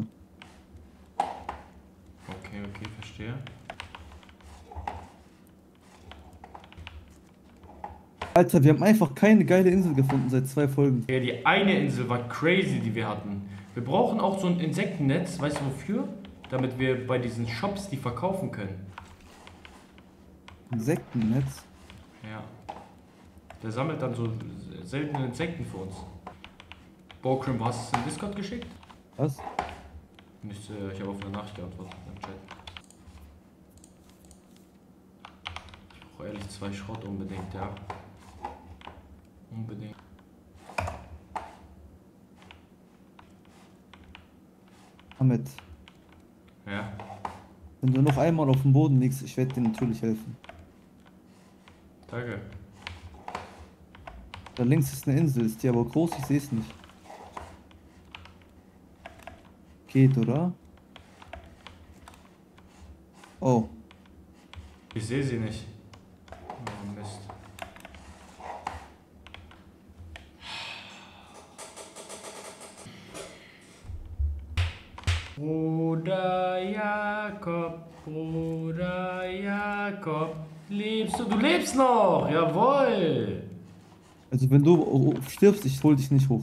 Okay, okay, verstehe. Alter, wir haben einfach keine geile Insel gefunden seit 2 Folgen. Ja, die eine Insel war crazy, die wir hatten. Wir brauchen auch so ein Insektennetz, weißt du wofür? Damit wir bei diesen Shops die verkaufen können. Insektennetz. Ja. Der sammelt dann so seltene Insekten für uns. Bokrim, hast du es in Discord geschickt? Was? Nicht, ich habe auf eine Nachricht geantwortet im Chat. Ich brauche ehrlich 2 Schrott unbedingt, ja. Unbedingt. Ahmed, Ja. wenn du noch einmal auf dem Boden liegst, ich werde dir natürlich helfen. Danke. Da links ist eine Insel, ist die aber groß, ich sehe es nicht. Geht, oder? Oh, Ich sehe sie nicht. Oh Mist. Bruder Jakob, lebst du? Du lebst noch! Jawohl! also wenn du stirbst, ich hol dich nicht hoch.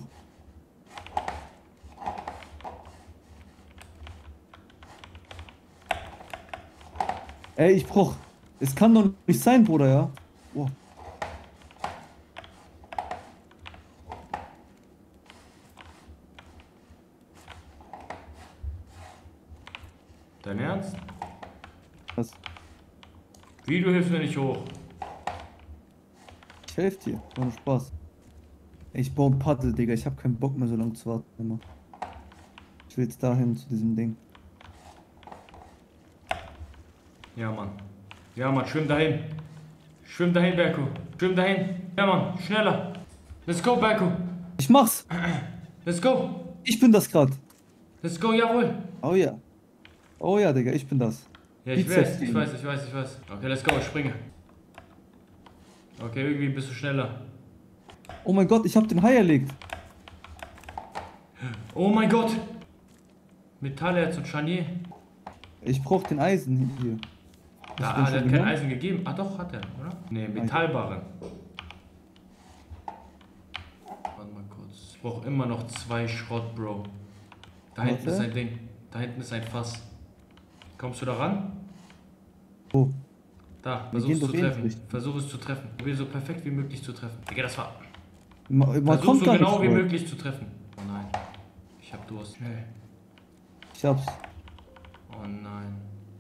Ey, ich brauch. Es kann doch nicht sein, Bruder, ja? Oh. Dein Ernst? Was? Wie, du hilfst mir nicht hoch? Ich helf dir, ohne Spaß. Ey, ich baue ein Paddel, Digga. Ich hab keinen Bock mehr so lange zu warten immer. Ich will jetzt dahin zu diesem Ding. Ja, Mann. Ja, Mann, schwimm dahin. Schwimm dahin, Berko. Schwimm dahin. Ja, Mann, schneller. Let's go, Berko. Ich mach's! Let's go. Ich bin das grad. Let's go, jawohl. Oh ja. Oh ja, Digga, ich bin das. Ja, ich Bizeps, weiß. Okay, let's go, ich springe. Okay, irgendwie bist du schneller. Oh mein Gott, ich hab den Hai erlegt. Oh mein Gott. Metallerz und Scharnier. Ich brauch den Eisen hier. Da, den der schon hat kein genommen? Eisen gegeben. Ah doch, hat er, oder? Ne, Metallbarren. Warte mal kurz. Ich brauche immer noch 2 Schrott, Bro. Da hinten ist ein Ding. Da hinten ist ein Fass. Kommst du da ran? Oh. Da, Wir versuch gehen es zu doch eh treffen. nicht richtig. Versuch es zu treffen. Probier so perfekt wie möglich zu treffen. Digga, das war... Man Versuch kommt so gar genau nicht wie drauf. möglich zu treffen. Oh nein. Ich hab Durst. Schnell. Ich hab's. Oh nein.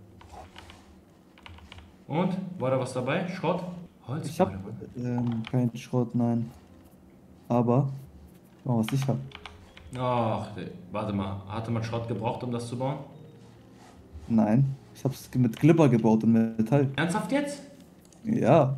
Und? War da was dabei? Schrott? Holz? Ich hab keinen Schrott, nein. Aber, oh, was ich hab. Ach, warte mal. Hatte man Schrott gebraucht, um das zu bauen? Nein, ich hab's mit Glibber gebaut und Metall. Ernsthaft jetzt? Ja.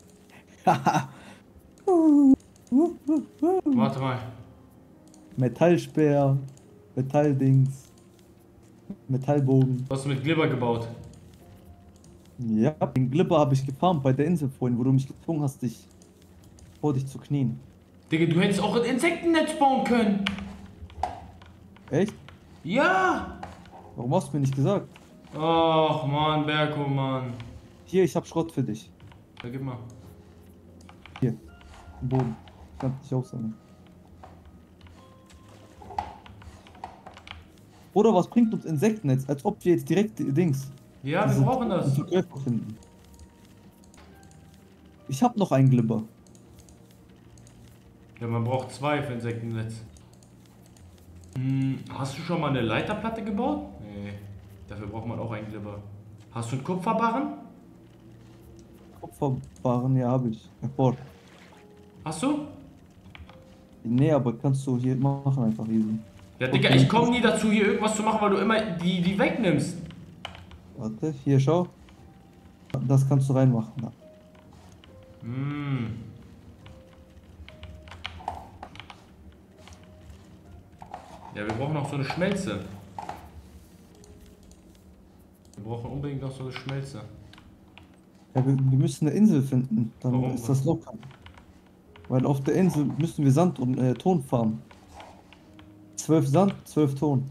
Warte mal. Metallspeer, Metalldings, Metallbogen. Du hast mit Glibber gebaut. Ja, den Glibber habe ich gefarmt bei der Insel vorhin, wo du mich gezwungen hast, vor dich zu knien. Digga, du hättest auch ein Insektennetz bauen können. Echt? Ja. Warum hast du mir nicht gesagt? Ach, Mann, Berko, Mann. Hier, ich hab Schrott für dich. Ja, gib mal. Hier, im Boden. Ich kann dich aufsammeln. Oder was bringt uns Insektennetz, als ob wir jetzt direkt Dings. Ja, wir diese brauchen das. Verkäufer finden. Ich hab noch einen Glibber. Ja, man braucht 2 für Insektennetz. Hast du schon mal eine Leiterplatte gebaut? Nee. Dafür braucht man auch einen Glibber. Hast du einen Kupferbarren? Kupferbarren, ja, habe ich. Hervor. Hast du? Nee, aber kannst du hier machen einfach easy. Ja, Digga, ich komme nie dazu, hier irgendwas zu machen, weil du immer die wegnimmst. Warte, hier, schau. Das kannst du reinmachen. Da. Ja, wir brauchen noch so eine Schmelze. Wir brauchen unbedingt noch so eine Schmelze. Ja, wir müssen eine Insel finden, dann Warum? ist das locker. Weil auf der Insel müssen wir Sand und Ton farmen. 12 Sand, 12 Ton.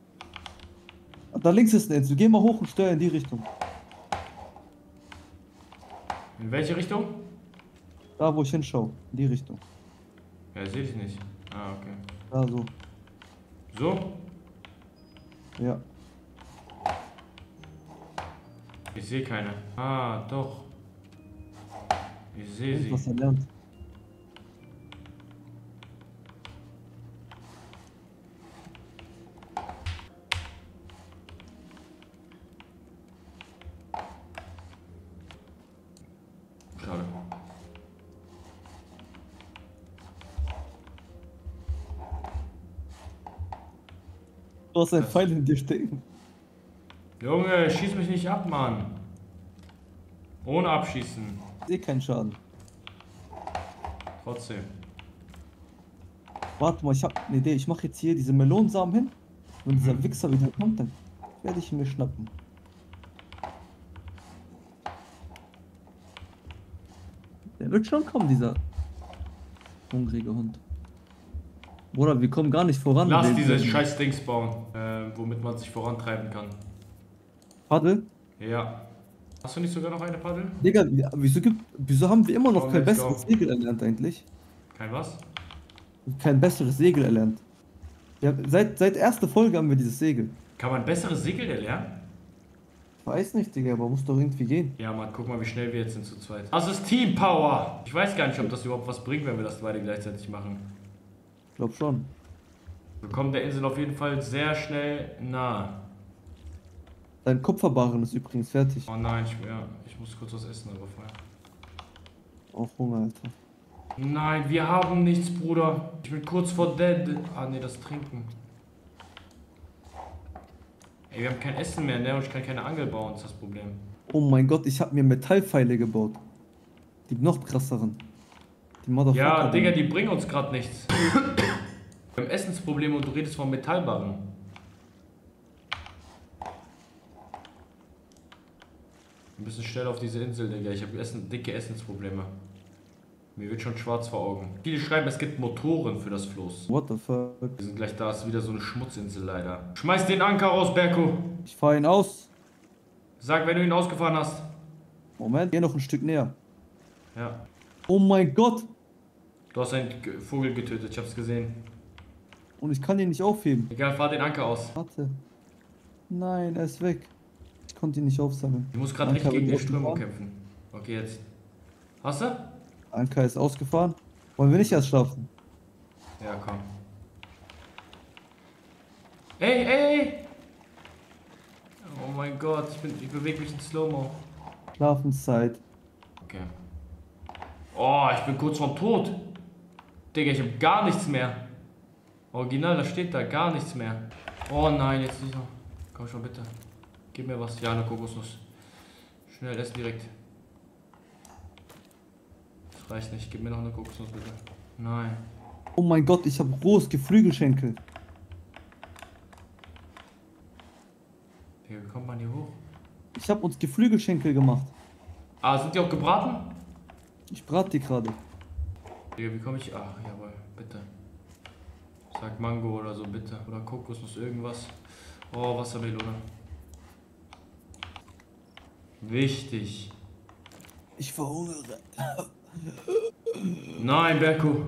Da links ist eine Insel. Geh mal hoch und steuer in die Richtung. In welche Richtung? Da, wo ich hinschaue. In die Richtung. Ja, sehe ich nicht. Ah, okay. Da so. So? Ja. Ich sehe keine. Ah, doch. Ich sehe sie. Was er lernt. Du hast einen Pfeil in dir stecken. Junge, schieß mich nicht ab, Mann. Ohne abschießen. Ich sehe keinen Schaden. Trotzdem. Warte mal, ich hab eine Idee. Ich mache jetzt hier diese Melonensamen hin. Wenn dieser Wichser wieder kommt, dann werde ich ihn mir schnappen. Der wird schon kommen, dieser hungrige Hund. Bruder, wir kommen gar nicht voran. Lass dieses scheiß Dings bauen, womit man sich vorantreiben kann. Paddel? Ja. Hast du nicht sogar noch eine Paddel? Digga, wieso haben wir immer noch Oh, kein let's besseres go. Segel erlernt eigentlich? Kein was? Kein besseres Segel erlernt. Ja, seit erster Folge haben wir dieses Segel. Kann man besseres Segel erlernen? Weiß nicht, Digga, aber muss doch irgendwie gehen. Ja, Mann, guck mal, wie schnell wir jetzt sind zu zweit. Das ist Team Power. Ich weiß gar nicht, ob das überhaupt was bringt, wenn wir das beide gleichzeitig machen. Ich glaub schon. Wir kommen der Insel auf jeden Fall sehr schnell nah. Dein Kupferbarren ist übrigens fertig. Oh nein, ich muss kurz was essen, aber vorher. Auch Hunger, Alter. Nein, wir haben nichts, Bruder. Ich bin kurz vor dead. Ah, ne, das Trinken. Ey, wir haben kein Essen mehr, ne? Und ich kann keine Angel bauen, ist das Problem. Oh mein Gott, ich habe mir Metallpfeile gebaut. Die noch krasseren. Die Motherfucker. Ja, Digga, die bringen uns gerade nichts. Wir haben Essensprobleme und du redest von Metallbarren. Wir müssen schnell auf diese Insel, Digga. Ich habe dicke Essensprobleme. Mir wird schon schwarz vor Augen. Viele schreiben, es gibt Motoren für das Floß. What the fuck? Wir sind gleich da, ist wieder so eine Schmutzinsel leider. Schmeiß den Anker raus, Berko. Ich fahr ihn aus. Sag, wenn du ihn ausgefahren hast. Moment, geh noch ein Stück näher. Ja. Oh mein Gott! Du hast einen Vogel getötet, ich hab's gesehen. Und ich kann ihn nicht aufheben. Egal, fahr den Anker aus. Warte. Nein, er ist weg. Ich konnte ihn nicht aufsammeln. Ich muss gerade Anker richtig gegen die wird Strömung ausgefahren. kämpfen. Okay, jetzt. Hast du? Anker ist ausgefahren. Wollen wir nicht erst schlafen? Ja, komm. Ey, ey, ey! Oh mein Gott, ich bewege mich in Slow-Mo. Schlafenszeit. Okay. Oh, ich bin kurz vorm Tod. Digga, ich hab gar nichts mehr. Original, da steht da gar nichts mehr. Oh nein, jetzt nicht noch. Komm schon bitte. Gib mir was. Ja, eine Kokosnuss. Schnell essen direkt. Das reicht nicht. Gib mir noch eine Kokosnuss bitte. Nein. Oh mein Gott, ich habe rohes Geflügelschenkel. Digga, wie kommt man hier hoch? Ich habe uns Geflügelschenkel gemacht. Ah, sind die auch gebraten? Ich brate die gerade. Digga, wie komme ich... Ach, jawohl, bitte. Sag Mango oder so, bitte. Oder Kokosnuss, irgendwas. Oh, Wassermelone. Wichtig. Ich verhungere. Nein, Berko.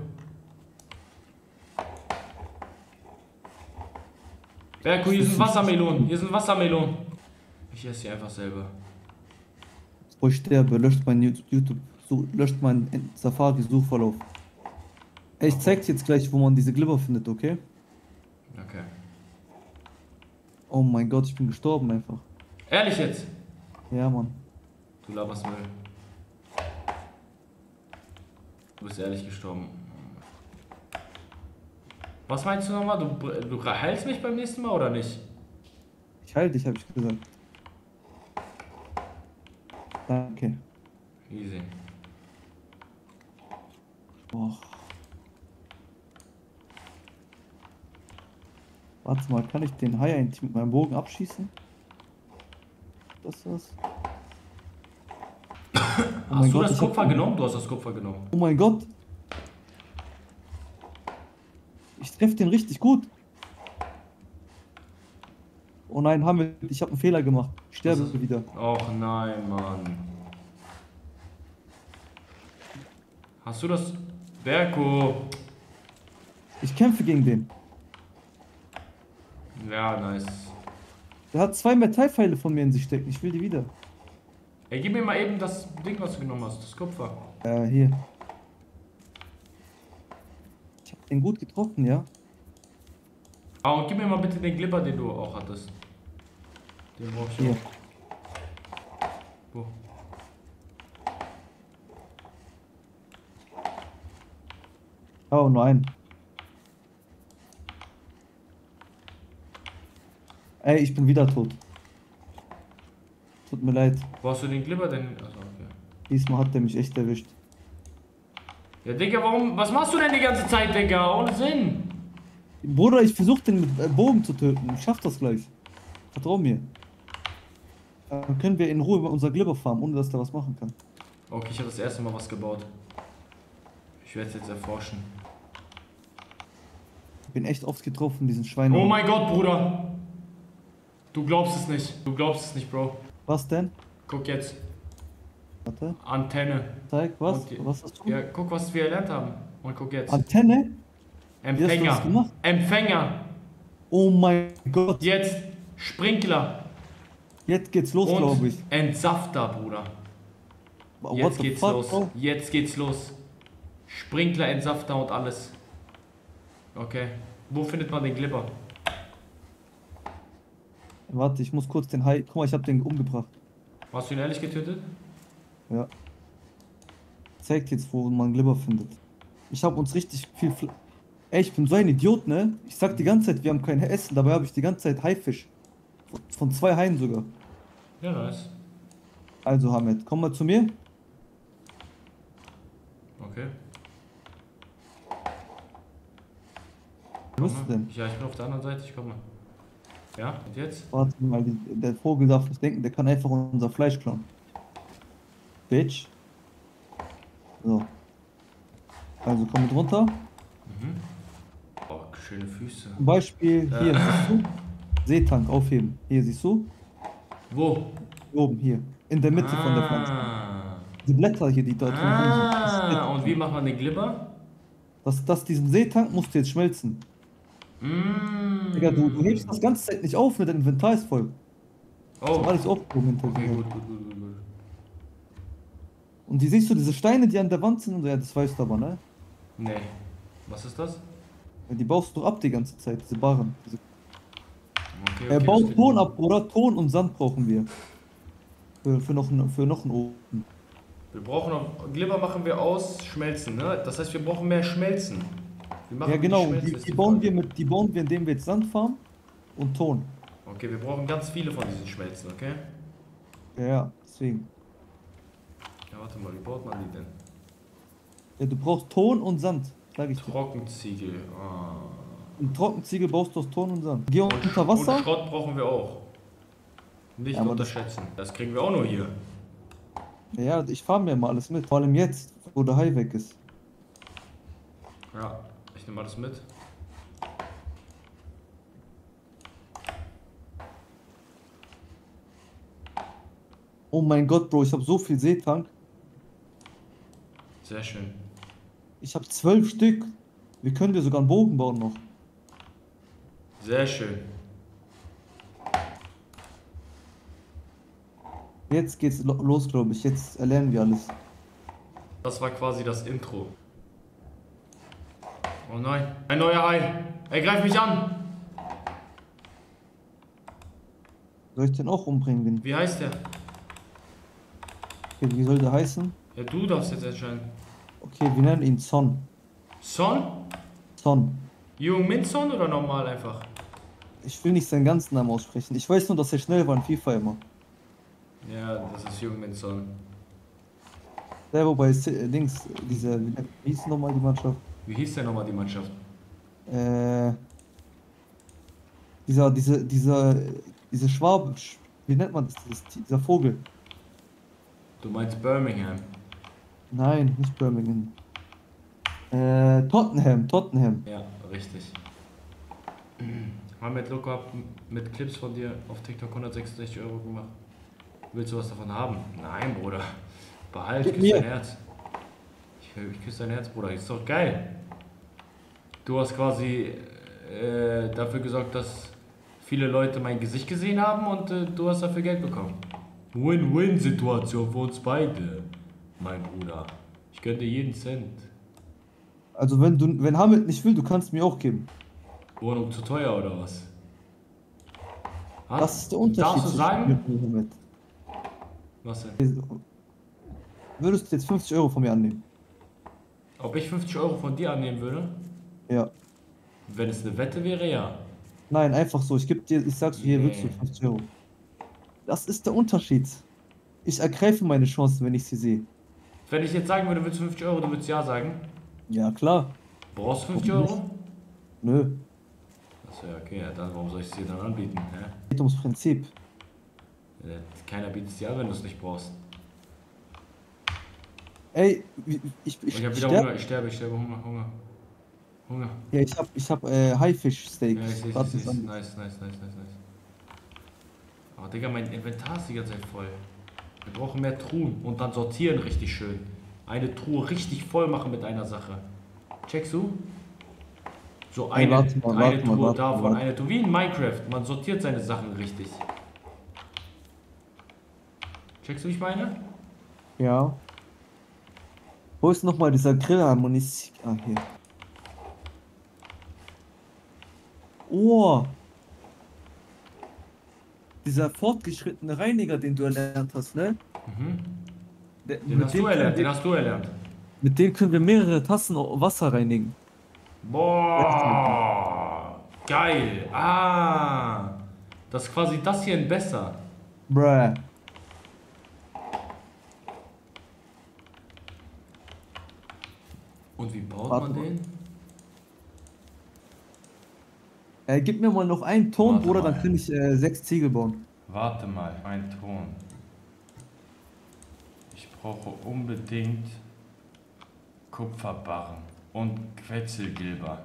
Berko, hier sind Wassermelonen. Hier sind Wassermelonen. Ich esse sie einfach selber. Bevor ich sterbe, löscht mein YouTube, löscht mein Safari-Suchverlauf. Ey, ich zeig dir jetzt gleich, wo man diese Glibber findet, okay? Okay. Oh mein Gott, ich bin gestorben einfach. Ehrlich jetzt? Ja, Mann. Du laberst Müll. Du bist ehrlich gestorben. Was meinst du nochmal? Du heilst mich beim nächsten Mal oder nicht? Ich heil dich, hab ich gesagt. Danke. Easy. Boah. Warte mal, kann ich den Hai eigentlich mit meinem Bogen abschießen? Das ist das. Oh Hast du Gott, das ich hab- Kupfer genommen? Du hast das Kupfer genommen. Oh mein Gott. Ich treffe den richtig gut. Oh nein, Hamid, ich habe einen Fehler gemacht. Ich sterbe Was ist- wieder. Och nein, Mann. Hast du das... Berko. Ich kämpfe gegen den. Ja, nice. Der hat 2 Metallpfeile von mir in sich stecken. Ich will die wieder. Ey, gib mir mal eben das Ding, was du genommen hast. Das Kupfer. Hier. Ich habe den gut getroffen, ja? Ah, und gib mir mal bitte den Glibber, den du auch hattest. Den brauch ich Hier. auch. Wo? Oh, nur einen. Ey, ich bin wieder tot. Tut mir leid. Wo hast du den Glibber denn? Achso, okay. Diesmal hat der mich echt erwischt. Ja, Digga, warum? Was machst du denn die ganze Zeit, Digga? Ohne Sinn. Bruder, ich versuche den mit Bogen zu töten. Ich schaff das gleich. Vertrau mir. Dann können wir in Ruhe über unser Glibber farmen, ohne dass der was machen kann. Okay, ich habe das erste Mal was gebaut. Ich werde es jetzt erforschen. Ich bin echt oft getroffen, diesen Schwein. Oh mein Gott, Bruder. Du glaubst es nicht. Du glaubst es nicht, Bro. Was denn? Guck jetzt. Warte, Antenne. zeig, was? Und Was hast du? Ja, guck, was wir erlernt haben. Und guck jetzt. Antenne? Wie hast du das Empfänger. gemacht? Empfänger. Oh mein Gott. Jetzt Sprinkler. Jetzt geht's los, glaube Und ich. Entsafter, Bruder. What Jetzt the geht's fuck, los. Bro? Jetzt geht's los. Sprinkler, Entsafter und alles. Okay. Wo findet man den Glibber? Warte, ich muss kurz den Hai. Guck mal, ich hab den umgebracht. Hast du ihn ehrlich getötet? Ja. Zeigt jetzt, wo man Glibber findet. Ich hab uns richtig viel. Ey, ich bin so ein Idiot, ne? Ich sag die ganze Zeit, wir haben kein Essen. Dabei habe ich die ganze Zeit Haifisch. Von 2 Haien sogar. Ja, nice. Also, Hamed, komm mal zu mir. Okay. Wo bist du denn? Ja, ich bin auf der anderen Seite, ich komme. Ja, und jetzt? Warte mal, der Vogel darf nicht denken, der kann einfach unser Fleisch klauen. Bitch. So. Also komm mit runter. Oh, schöne Füße. Zum Beispiel hier, siehst du? Seetank aufheben. Hier, siehst du? Wo? Hier oben, hier. In der Mitte von der Pflanze. Die Blätter hier, die da drin sind. Und wie macht man den Glibber? Diesen Seetank musst du jetzt schmelzen. Digga, du hebst das ganze Zeit nicht auf, mit deinem Inventar ist voll. Das Oh, ist alles aufgehoben hinter okay, dir. gut. Und die siehst du, diese Steine, die an der Wand sind und so, ja, das weißt du aber, ne? Nee. Was ist das? Ja, die baust du ab die ganze Zeit, diese Barren. Diese Okay, Bau das Ton ab, Bruder. Ton und Sand brauchen wir. Für noch einen Ofen. Wir brauchen noch. Glibber machen wir aus Schmelzen, ne? Das heißt, wir brauchen mehr Schmelzen. Wie machen Ja, wir genau. Schmelzen, Die, ist die, die bauen Frage. wir bauen wir, indem wir jetzt Sand farmen und Ton. Okay, wir brauchen ganz viele von diesen Schmelzen, okay? Ja, deswegen. Ja, warte mal, wie baut man die denn? Ja, du brauchst Ton und Sand, sag ich dir. Trockenziegel. Und Trockenziegel baust du aus Ton und Sand. Geh Und, unter Wasser. und Schrott brauchen wir auch. Nicht Ja, aber das- unterschätzen. Das kriegen wir auch nur hier. Ja, ich fahr mir mal alles mit. Vor allem jetzt, wo der Hai weg ist. Ja, ich nehme alles mit. Oh mein Gott, Bro, ich habe so viel Seetank. Sehr schön. Ich habe 12 Stück. Wir können dir sogar einen Bogen bauen noch. Sehr schön. Jetzt geht's los, glaube ich. Jetzt erlernen wir alles. Das war quasi das Intro. Oh nein, ein neuer Hai. Er greift mich an. Soll ich den auch umbringen? Wie heißt der? Okay, wie soll der heißen? Ja, du darfst jetzt entscheiden. Okay, wir nennen ihn Son. Son? Son. Jung Min Son oder normal einfach? Ich will nicht seinen ganzen Namen aussprechen. Ich weiß nur, dass er schnell war in FIFA immer. Ja, das ist Jung Min Son. Der, wobei Dings, wie hieß nochmal die Mannschaft? Wie hieß der nochmal die Mannschaft? Diese Schwabe, wie nennt man das? Dieser Vogel. Du meinst Birmingham. Nein, nicht Birmingham. Tottenham. Ja, richtig. Mohamed Loco hat mit Clips von dir auf TikTok 166 € gemacht. Willst du was davon haben? Nein, Bruder. Behalt, Gib küss mir. dein Herz. Ich küsse dein Herz, Bruder. Ist doch geil. Du hast quasi dafür gesorgt, dass viele Leute mein Gesicht gesehen haben und du hast dafür Geld bekommen. Win-Win-Situation für uns beide, mein Bruder. Ich gönne dir jeden Cent. Also wenn Hamid nicht will, du kannst mir auch geben. Wohnung zu teuer oder was? Das ist der Unterschied. Darfst du zwischen sagen? mir und Hamid. Was denn? Würdest du jetzt 50 € von mir annehmen? Ob ich 50 € von dir annehmen würde? Ja. Wenn es eine Wette wäre, ja. Nein, einfach so. Ich geb dir, ich sag's dir, hier willst du 50 Euro. Das ist der Unterschied. Ich ergreife meine Chancen, wenn ich sie sehe. Wenn ich jetzt sagen würde, willst du 50 Euro, du würdest ja sagen. Ja, klar. Brauchst du 50 Warum Euro? Nö. Achso, ja, okay, ja, dann warum soll ich es dir dann anbieten? Hä? Geht ums Prinzip. Ja, keiner bietet es dir an, wenn du es nicht brauchst. Ey, Ich hab wieder sterb- Hunger, ich sterbe, Hunger. Ja, ich hab Haifischsteak. Ja, ich seh's, Grad ich seh's. das an. Nice. Aber Digga, mein Inventar ist die ganze Zeit voll. Wir brauchen mehr Truhen und dann sortieren richtig schön. Eine Truhe richtig voll machen mit einer Sache. Checkst du? So Ey, eine, warte mal, eine warte mal, Truhe warte davon, mal. eine Truhe. Wie in Minecraft, man sortiert seine Sachen richtig. Checkst du, wie ich meine? Ja. Wo ist nochmal dieser Grillharmonis? Ah, hier. Oh. Dieser fortgeschrittene Reiniger, den du erlernt hast, ne? Den hast du erlernt, Mit dem können wir mehrere Tassen Wasser reinigen. Boah, geil. Ah, das ist quasi das hier ein besser. Bruh. Und wie baut Warte man mal. den? Gib mir mal noch einen Ton, Warte Bruder, mal. dann kann ich 6 Ziegel bauen. Warte mal, ein Ton. Ich brauche unbedingt Kupferbarren und Quetzalgilber.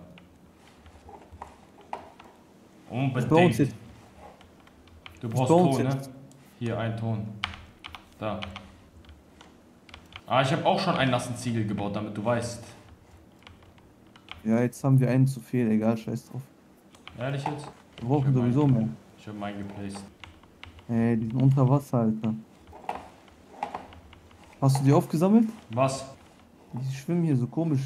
Bei uns Unbedingt. jetzt. Du brauchst bei uns Ton, ne? jetzt. Hier, ein Ton. Da. Ah, ich habe auch schon einen nassen Ziegel gebaut, damit du weißt. Ja, jetzt haben wir einen zu viel, egal, scheiß drauf. Ehrlich jetzt? Wir brauchen Ich hab sowieso mehr. Ich habe meinen geplaced. Ey, die sind unter Wasser, Alter. Hast du die aufgesammelt? Was? Die schwimmen hier so komisch.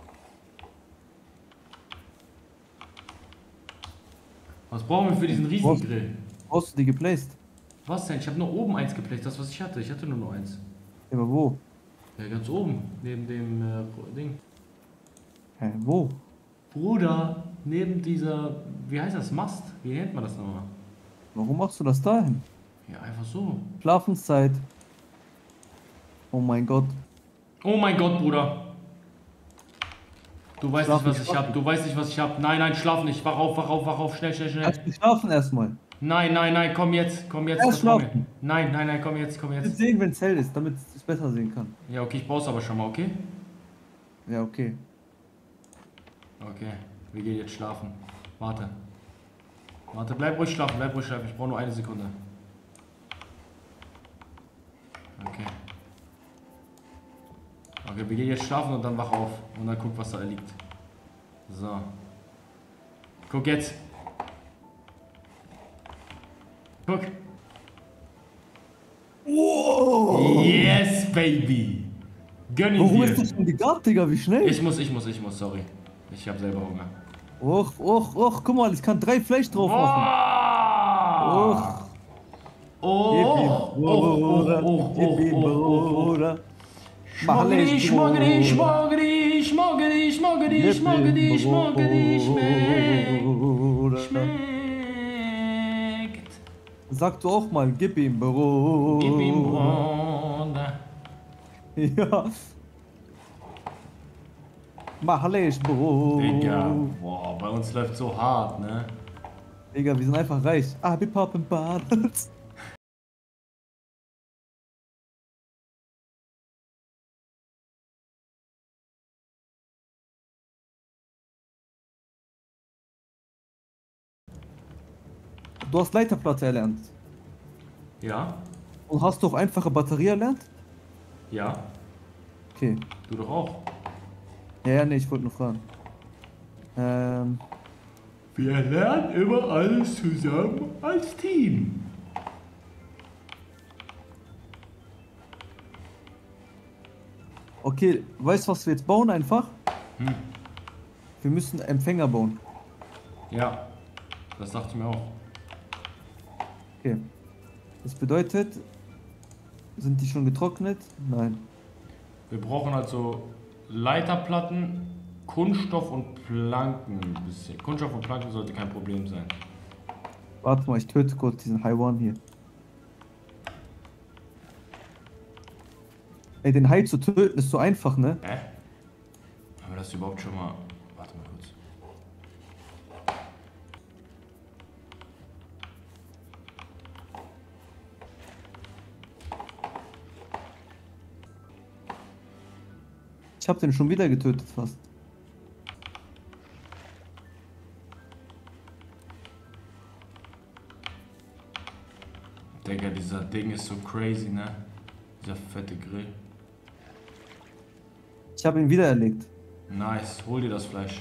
Was brauchen wir für diesen Riesengrill? Brauchst du die geplaced? Was denn? Ich habe nur oben eins geplaced, das was ich hatte. Ich hatte nur noch eins. Ja, aber wo? Ja, ganz oben, neben dem Ding. Hä, wo? Bruder, neben dieser, wie heißt das, Mast? Wie nennt man das nochmal? Warum machst du das dahin? Ja, einfach so. Schlafenszeit. Oh mein Gott. Oh mein Gott, Bruder. Du weißt Schlaf nicht, was nicht, ich schlaf hab. Du weißt nicht, was ich hab. Nein, schlaf nicht. Wach auf. Schnell. Lass mich schlafen erstmal. Nein, komm jetzt. Erst vertrau mir. schlafen. Nein, komm jetzt. Ich will sehen, wenn es hell ist, damit ich es besser sehen kann. Ja, okay, ich brauch's aber schon mal, okay? Ja, okay. Okay, wir gehen jetzt schlafen. Warte, bleib ruhig schlafen. Ich brauche nur eine Sekunde. Okay. Okay, wir gehen jetzt schlafen und dann wach auf. Und dann guck, was da liegt. So. Guck jetzt. Guck. Wow. Yes, baby. Gönn ihn Warum dir. ist das schon gegart, Digga? Wie schnell? Ich muss, sorry. Ich hab selber Hunger. Och, guck mal, ich kann 3 Fleisch drauf machen. Och. Gib ihm, Bruder. Gib ihm, Bruder. Schmoggeli, schmoggeli, schmoggeli, schmoggeli, schmoggeli, schmoggeli, schmoggeli, schmeckt. Schmeckt. Sag du auch mal, gib ihm, Bruder. Gib ihm, Bruder. Ja. Mahalisch, Bruder. Digga, boah, bei uns läuft so hart, ne? Digga, wir sind einfach reich. Ah, wir poppen Bad. Du hast Leiterplatte erlernt. Ja, Und hast du auch einfache Batterie erlernt? ja, Okay. du doch auch. Ja, nee, ich wollte nur fragen. Wir lernen immer alles zusammen als Team. Okay, weißt du, was wir jetzt bauen einfach? Hm. Wir müssen Empfänger bauen. Ja, das dachte ich mir auch. Okay. Das bedeutet, sind die schon getrocknet? Nein. Wir brauchen also Leiterplatten, Kunststoff und Planken ein bisschen. Kunststoff und Planken sollte kein Problem sein. Warte mal, ich töte kurz diesen Haiwan hier. Ey, den Hai zu töten ist so einfach, ne? Hä? Haben wir das überhaupt schon mal... Warte mal kurz. Ich hab den schon wieder getötet fast. Digga, dieser Ding ist so crazy, ne? Dieser fette Grill. Ich habe ihn wieder erlegt. Nice, hol dir das Fleisch.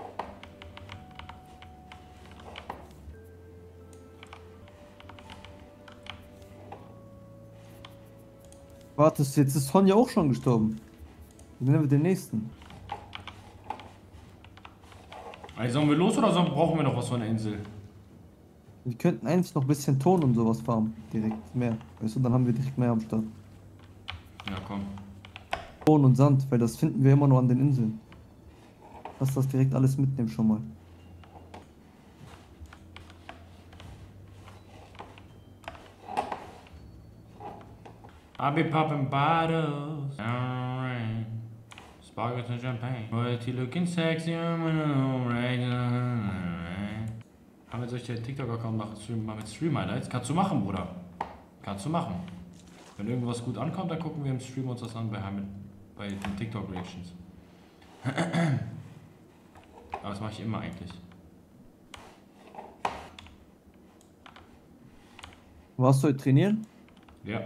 Warte, jetzt ist Sonja auch schon gestorben. Dann nehmen wir den nächsten. Also sollen wir los oder brauchen wir noch was von der Insel? Wir könnten eigentlich noch ein bisschen Ton und sowas farmen. Direkt mehr. Weißt du, dann haben wir direkt mehr am Start. Ja, komm. Ton und Sand, weil das finden wir immer nur an den Inseln. Lass das direkt alles mitnehmen schon mal. I'll be popping bottles. Alright. Sparkles and champagne. Royalty looking sexy. Haben wir solche TikTok-Account machen, mal mit Stream-Highlights? Kannst du machen, Bruder. Kannst du machen. Wenn irgendwas gut ankommt, dann gucken wir im Stream uns das an bei den TikTok-Reactions. Aber das mache ich immer eigentlich. Warst du heute trainieren? Ja.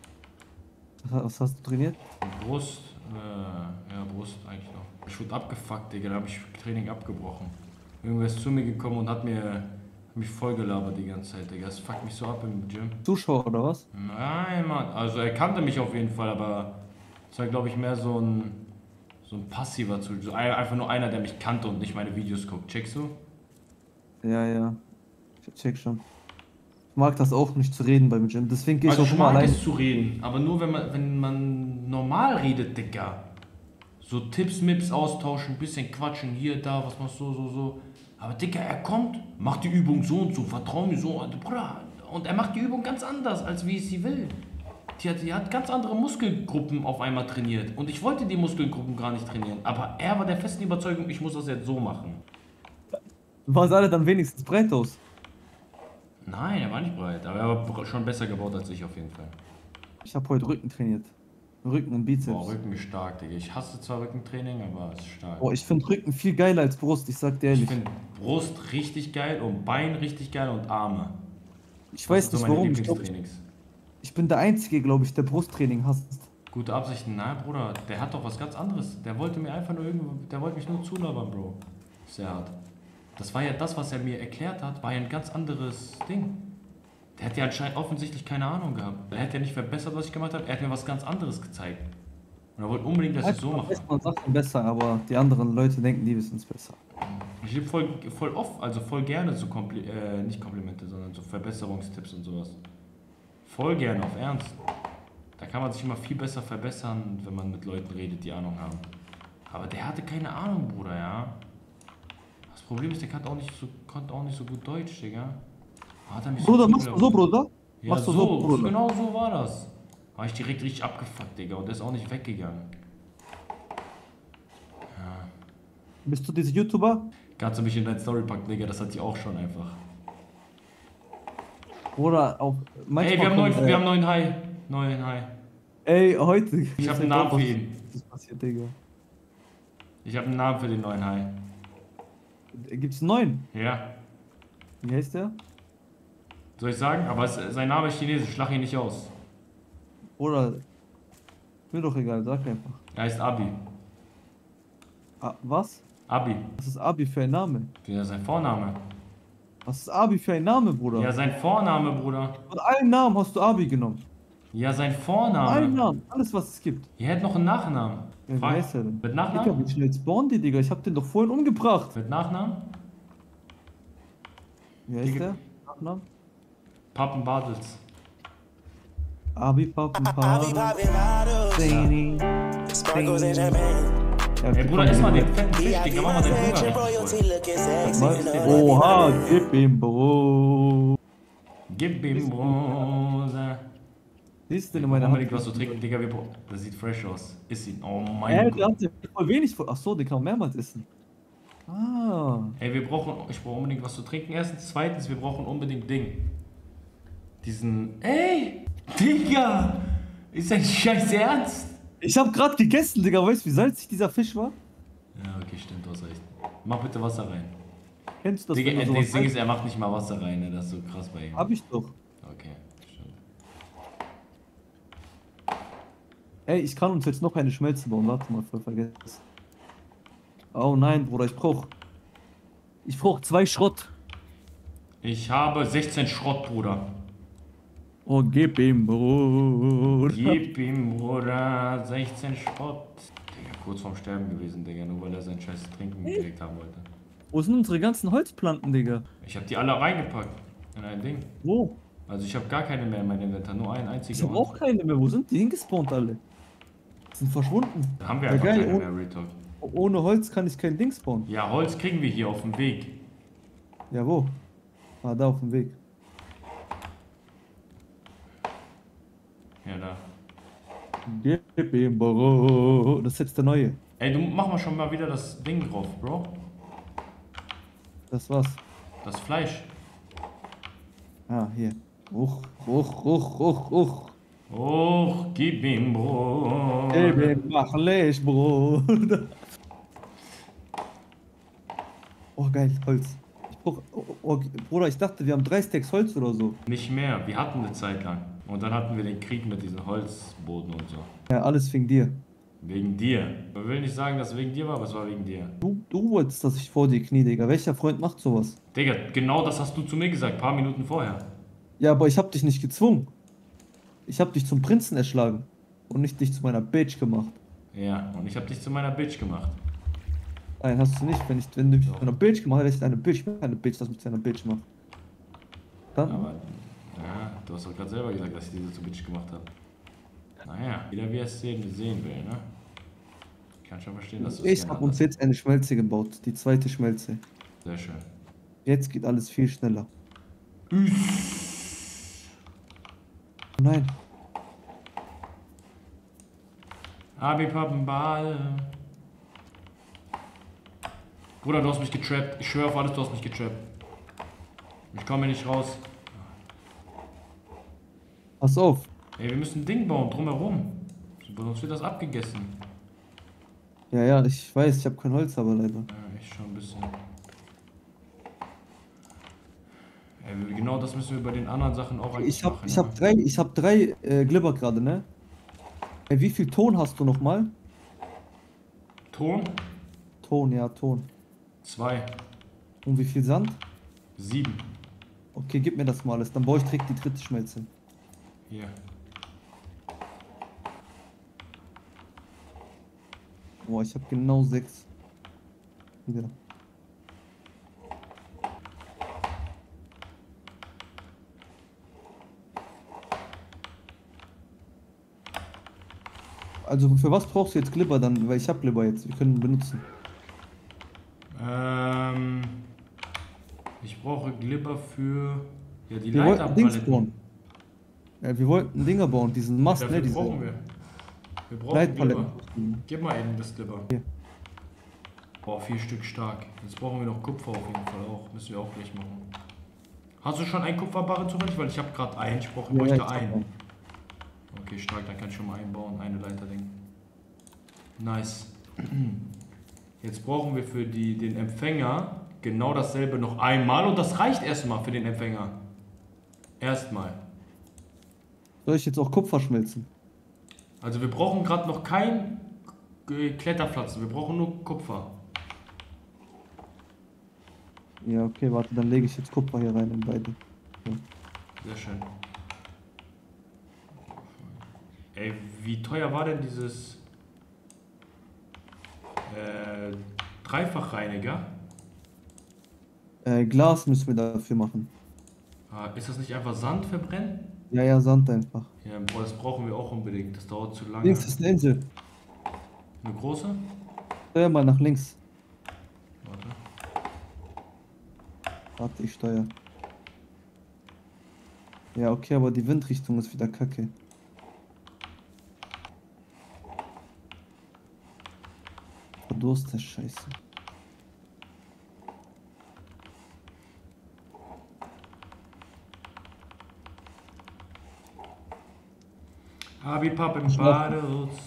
Was hast du trainiert? Brust, ja, Brust eigentlich noch. Ich wurde abgefuckt, Digga, da habe ich Training abgebrochen. Irgendwer ist zu mir gekommen und hat mich voll gelabert die ganze Zeit, Digga. Das fuckt mich so ab im Gym. Zuschauer oder was? Nein, Mann. Also er kannte mich auf jeden Fall, aber es war, glaube ich, mehr so ein passiver Zuschauer. So einfach nur einer, der mich kannte und nicht meine Videos guckt. Checkst du? Ja, ja. Ich check schon. Ich mag das auch nicht zu reden beim Gym. Deswegen gehe ich Also auch ich immer mag allein. es zu reden, aber nur wenn man normal redet, Digga. So Tipps, Mips austauschen, bisschen quatschen, hier, da, was machst du, so. Aber Digga, er kommt, macht die Übung so und so, vertrau mir so, Bruder. Und er macht die Übung ganz anders, als wie ich sie will. Die hat ganz andere Muskelgruppen auf einmal trainiert. Und ich wollte die Muskelgruppen gar nicht trainieren. Aber er war der festen Überzeugung, ich muss das jetzt so machen. War alle dann wenigstens breit aus? Nein, er war nicht breit, aber er war schon besser gebaut als ich auf jeden Fall. Ich habe heute Rücken trainiert. Rücken und Bizeps. Boah, Rücken ist stark, Digga. Ich hasse zwar Rückentraining, aber es ist stark. Boah, ich finde Rücken viel geiler als Brust, ich sag dir Ich ehrlich. finde Brust richtig geil und Bein richtig geil und Arme. Ich weiß Das nicht sind so meine warum. Lieblingstrainings. Ich bin der Einzige, glaube ich, der Brusttraining hasst. Gute Absichten, nein, Bruder. Der hat doch was ganz anderes. Der wollte mir einfach nur der wollte mich nur zulabern, Bro. Sehr hart. Das war ja das, was er mir erklärt hat, war ja ein ganz anderes Ding. Der hat ja anscheinend offensichtlich keine Ahnung gehabt. Er hat ja nicht verbessert, was ich gemacht habe. Er hat mir was ganz anderes gezeigt. Und er wollte unbedingt, dass ich so mache. Man Sachen besser, aber die anderen Leute denken, die wissen es besser. Ich gebe voll oft, also voll gerne so nicht Komplimente, sondern so Verbesserungstipps und sowas. Voll gerne, auf Ernst. Da kann man sich immer viel besser verbessern, wenn man mit Leuten redet, die Ahnung haben. Aber der hatte keine Ahnung, Bruder, ja. Das Problem ist, der konnte auch nicht so gut Deutsch, Digga. Hat er mich Bruder, so machst du so, Bruder? Ja, Machst du so, Bruder? genau so war das. War ich direkt richtig abgefuckt, Digga, und der ist auch nicht weggegangen. Ja. Bist du dieser YouTuber? Kannst du mich in dein Story packen, Digga, das hat die auch schon einfach. Oder auch manchmal. Ey, wir haben neuen Hai. Neuen Hai. Ey, heute. Ich hab einen Namen für ihn. Was ist passiert, Digga? Ich habe einen Namen für den neuen Hai. Gibt's einen neuen? Ja. Wie heißt der? Soll ich sagen? Aber sein Name ist chinesisch, schlag ihn nicht aus. Oder. Mir doch egal, sag einfach. Er heißt Abi. Ah, was? Abi. Was ist Abi für ein Name? Ja, sein Vorname. Was ist Abi für ein Name, Bruder? Ja, sein Vorname, Bruder. Von allen Namen hast du Abi genommen. Ja, sein Allen Vorname. Namen, alles was es gibt. Er hat noch einen Nachnamen. Ja, wie heißt der denn? Mit Digga, Nachnamen? wie schnell spawnen die, Digga? Ich hab den doch vorhin umgebracht. Mit Nachnamen? Wie heißt Digga. der? Nachnamen? Pappen Bartels. Abi Pappen I'll be Pappen. popping bottles, Ding. sparkles and champagne. Ja, Ey, Bruder, iss mal den fetten Fisch, VIP Digga, mach my mal den section, Hunger royalty richtig voll. looking sexy. You know that Oha, gib ihm Bro. Gib ihm Bruder. Siehst du Wir in brauchen meiner unbedingt Hand? was zu trinken, Digga. Das sieht fresh aus. Ist ihn. Oh Der mein Gott. hat ja voll wenig. Achso, die kann man mehrmals essen. Ah. Ey, ich brauche unbedingt was zu trinken. Erstens, zweitens, wir brauchen unbedingt Ding. Diesen. Ey! Digga! Ist dein Scheiß Ernst? Ich hab grad gegessen, Digga. Weißt du, wie salzig dieser Fisch war? Ja, okay, stimmt, du hast recht. Mach bitte Wasser rein. Kennst du das? Digga, wenn du sowas das Ding ist, sagst? er macht nicht mal Wasser rein, ne? Das ist so krass bei ihm. Hab ich doch. Okay, stimmt. Ey, ich kann uns jetzt noch eine Schmelze bauen. Warte mal, voll vergessen. Oh nein, Bruder, ich brauch 2 Schrott. Ich habe 16 Schrott, Bruder. Oh, gib ihm, Bruder. Gib ihm, Bruder, 16 Schrott. Digga, kurz vorm Sterben gewesen, Digga, nur weil er sein scheiß Trinken direkt haben wollte. Wo sind unsere ganzen Holzplanken, Digga? Ich habe die alle reingepackt in ein Ding. Wo? Also ich habe gar keine mehr in meinem Inventar, nur ein Ich einziger. hab auch keine mehr. Wo sind die hingespawnt alle? Die sind verschwunden. Da haben wir Ja, einfach geil, keine oh. mehr, Retalk. Ohne Holz kann ich kein Ding spawnen. Ja, Holz kriegen wir hier auf dem Weg. Ja, wo? Ah, da auf dem Weg. Ja, da. Gib ihm, Bruder. Das ist jetzt der neue. Ey, du mach mal schon mal wieder das Ding drauf, Bro. Das war's. Das Fleisch. Ah, hier. Hoch. Och, gib ihm, Bro. Gib ihm, mach Licht, Bruder. Oh, geil, Holz. Bruder, ich dachte, wir haben 3 Stacks Holz oder so. Nicht mehr, wir hatten eine Zeit lang. Und dann hatten wir den Krieg mit diesen Holzboden und so. Ja, alles wegen dir. Wegen dir. Ich will nicht sagen, dass es wegen dir war, aber es war wegen dir. Du wolltest, dass ich vor dir knie, Digga. Welcher Freund macht sowas? Digga, genau das hast du zu mir gesagt, paar Minuten vorher. Ja, aber ich hab dich nicht gezwungen. Ich hab dich zum Prinzen erschlagen. Und nicht dich zu meiner Bitch gemacht. Ja, und ich hab dich zu meiner Bitch gemacht. Nein, hast du nicht. Wenn du mich zu einer Bitch gemacht hättest, ich eine Bitch. Ich bin keine Bitch, dass mich zu einer Bitch macht. Dann? Aber, ja, du hast doch gerade selber gesagt, dass ich diese zu Bitch gemacht habe. Naja, jeder wie er es sehen will, ne? Ich kann schon verstehen, dass du es Ich gerne hab uns anders- jetzt eine Schmelze gebaut. Die zweite Schmelze. Sehr schön. Jetzt geht alles viel schneller. Oh nein. Abi Pappenball. Bruder, du hast mich getrappt. Ich schwöre auf alles, du hast mich getrappt. Ich komme hier nicht raus. Pass auf. Ey, wir müssen ein Ding bauen, drumherum. Sonst wird das abgegessen. Ja, ich weiß, ich habe kein Holz, aber leider. Ja, ich schon ein bisschen. Ey, genau das müssen wir bei den anderen Sachen auch eigentlich machen. Ich hab drei Glibber gerade, ne? Ey, wie viel Ton hast du nochmal? Ton? Ton, ja, Ton. 2. Und wie viel Sand? 7. Okay, gib mir das mal alles, dann baue ich direkt die dritte Schmelze. Hier. Boah, ich habe genau 6. Wieder. Also für was brauchst du jetzt Glibber dann? Weil ich habe Glibber jetzt, wir können ihn benutzen. Ich brauche Glibber für. Ja, die Wir wollten Dings Leiterpaletten. bauen. Ja, wir wollten Dinger bauen, diesen Mast, Dafür ne? Diese brauchen wir. Wir brauchen Leitpaletten. Glibber. Gib mal eben das Glibber. Hier. Boah, 4 Stück stark. Jetzt brauchen wir noch Kupfer auf jeden Fall auch. Müssen wir auch gleich machen. Hast du schon einen Kupferbarren zufällig? Weil ich habe gerade einen. Ich bräuchte ich hab einen. einen. Okay, stark. Dann kann ich schon mal einbauen. Eine Leiterding. Nice. Jetzt brauchen wir für den Empfänger genau dasselbe noch einmal. Und das reicht erstmal für den Empfänger. Erstmal. Soll ich jetzt auch Kupfer schmelzen? Also wir brauchen gerade noch kein Kletterpflanzen. Wir brauchen nur Kupfer. Ja, okay, warte, dann lege ich jetzt Kupfer hier rein in beide. Sehr schön. Ey, wie teuer war denn dieses Dreifachreiniger? Glas müssen wir dafür machen. Ist das nicht einfach Sand verbrennen? Ja, Sand einfach. Ja, boah, das brauchen wir auch unbedingt. Das dauert zu lange. Links ist eine Insel. Eine große? Steuer mal nach links. Warte. Warte, ich steuere. Ja, okay, aber die Windrichtung ist wieder kacke. Verdurst der Scheiße. Habipap im Badehutz.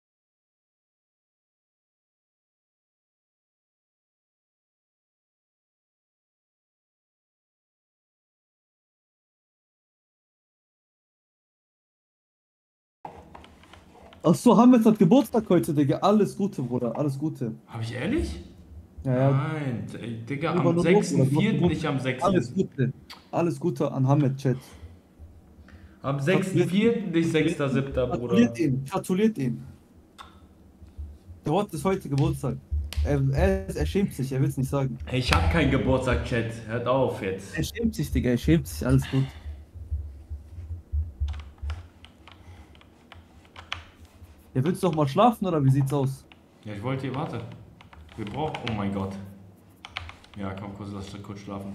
Achso, Hamid hat Geburtstag heute, Digga. Alles Gute, Bruder. Alles Gute. Hab ich ehrlich? Ja, ja. Nein, ey, Digga, Lieber am nur 6.4., nicht am 6. Alles Gute. Alles Gute an Hamid, Chat. Am 6.4., nicht 6.7., Bruder. Gratuliert ihm. Gratuliert ihm. Der Wort ist heute Geburtstag. Er schämt sich, er will es nicht sagen. Ey, ich hab keinen Geburtstag, Chat. Hört auf jetzt. Er schämt sich, Digga. Er schämt sich. Alles gut. Ja, willst du doch mal schlafen, oder wie sieht's aus? Ja, ich wollte hier, warte. Wir brauchen, oh mein Gott. Ja, komm, lass kurz schlafen.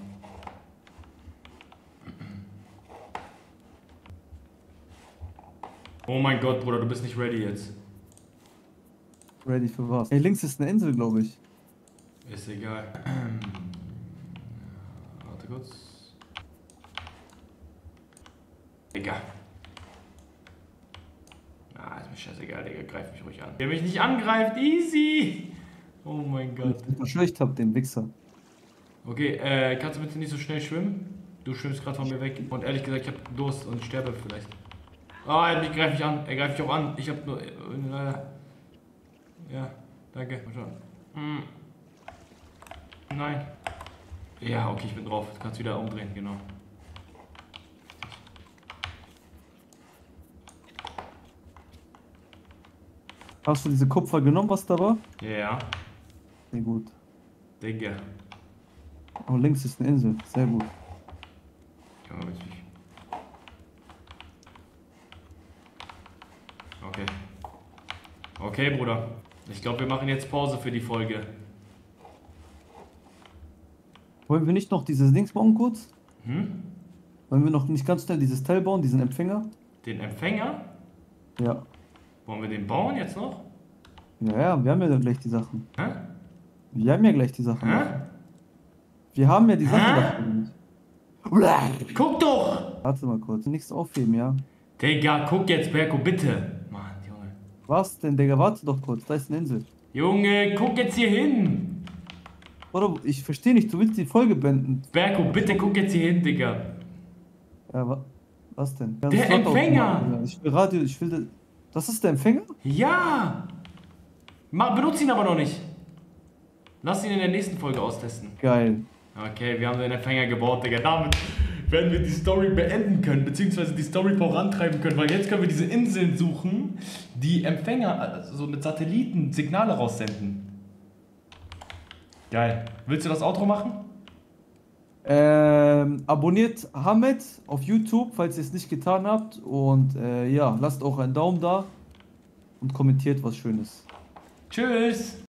Oh mein Gott, Bruder, du bist nicht ready jetzt. Ready für was? Ey, links ist eine Insel, glaube ich. Ist egal. Warte kurz. Egal. Ah, ist mir scheißegal, Digga. Greif mich ruhig an. Wer mich nicht angreift, easy! Oh mein Gott. Ich schlecht hab, den Wichser. Okay, kannst du bitte nicht so schnell schwimmen? Du schwimmst gerade von mir weg. Und ehrlich gesagt, ich hab Durst und sterbe vielleicht. Ah, er greift mich an. Er greift mich auch an. Ich hab nur... ja, danke. Mal schauen. Nein. Ja, okay, ich bin drauf. Du kannst wieder umdrehen, genau. Hast du diese Kupfer genommen, was da war? Ja, Sehr gut. Digga. Oh, links ist eine Insel. Sehr gut. Junge, willst du mich... Okay. Okay, Bruder. Ich glaube, wir machen jetzt Pause für die Folge. Wollen wir nicht noch dieses Dings bauen kurz? Hm? Wollen wir noch nicht ganz schnell dieses Teil bauen, diesen Empfänger? Den Empfänger? Ja. Wollen wir den bauen jetzt noch? Ja, ja, wir haben ja dann gleich die Sachen. Hä? Wir haben ja gleich die Sachen. Hä? Wir haben ja die Sachen Hä? dafür. Guck doch! Warte mal kurz. Nichts aufheben, ja? Digga, guck jetzt, Berko, bitte. Mann, Junge. Was denn, Digga? Warte doch kurz. Da ist eine Insel. Junge, guck jetzt hier hin. Oder ich verstehe nicht, du willst die Folge beenden. Berko, bitte guck jetzt hier hin, Digga. Ja, was denn? Ja, Der das Slot Empfänger! aufmachen, ja. Ich will Radio, ich will... Das ist der Empfänger? Ja! Benutzt ihn aber noch nicht. Lass ihn in der nächsten Folge austesten. Geil. Okay, wir haben den Empfänger gebaut, Digga. Damit werden wir die Story beenden können, beziehungsweise die Story vorantreiben können, weil jetzt können wir diese Inseln suchen, die Empfänger, also mit Satelliten, Signale raussenden. Geil. Willst du das Outro machen? Abonniert Hamid auf YouTube, falls ihr es nicht getan habt. Und ja, lasst auch einen Daumen da und kommentiert was Schönes. Tschüss!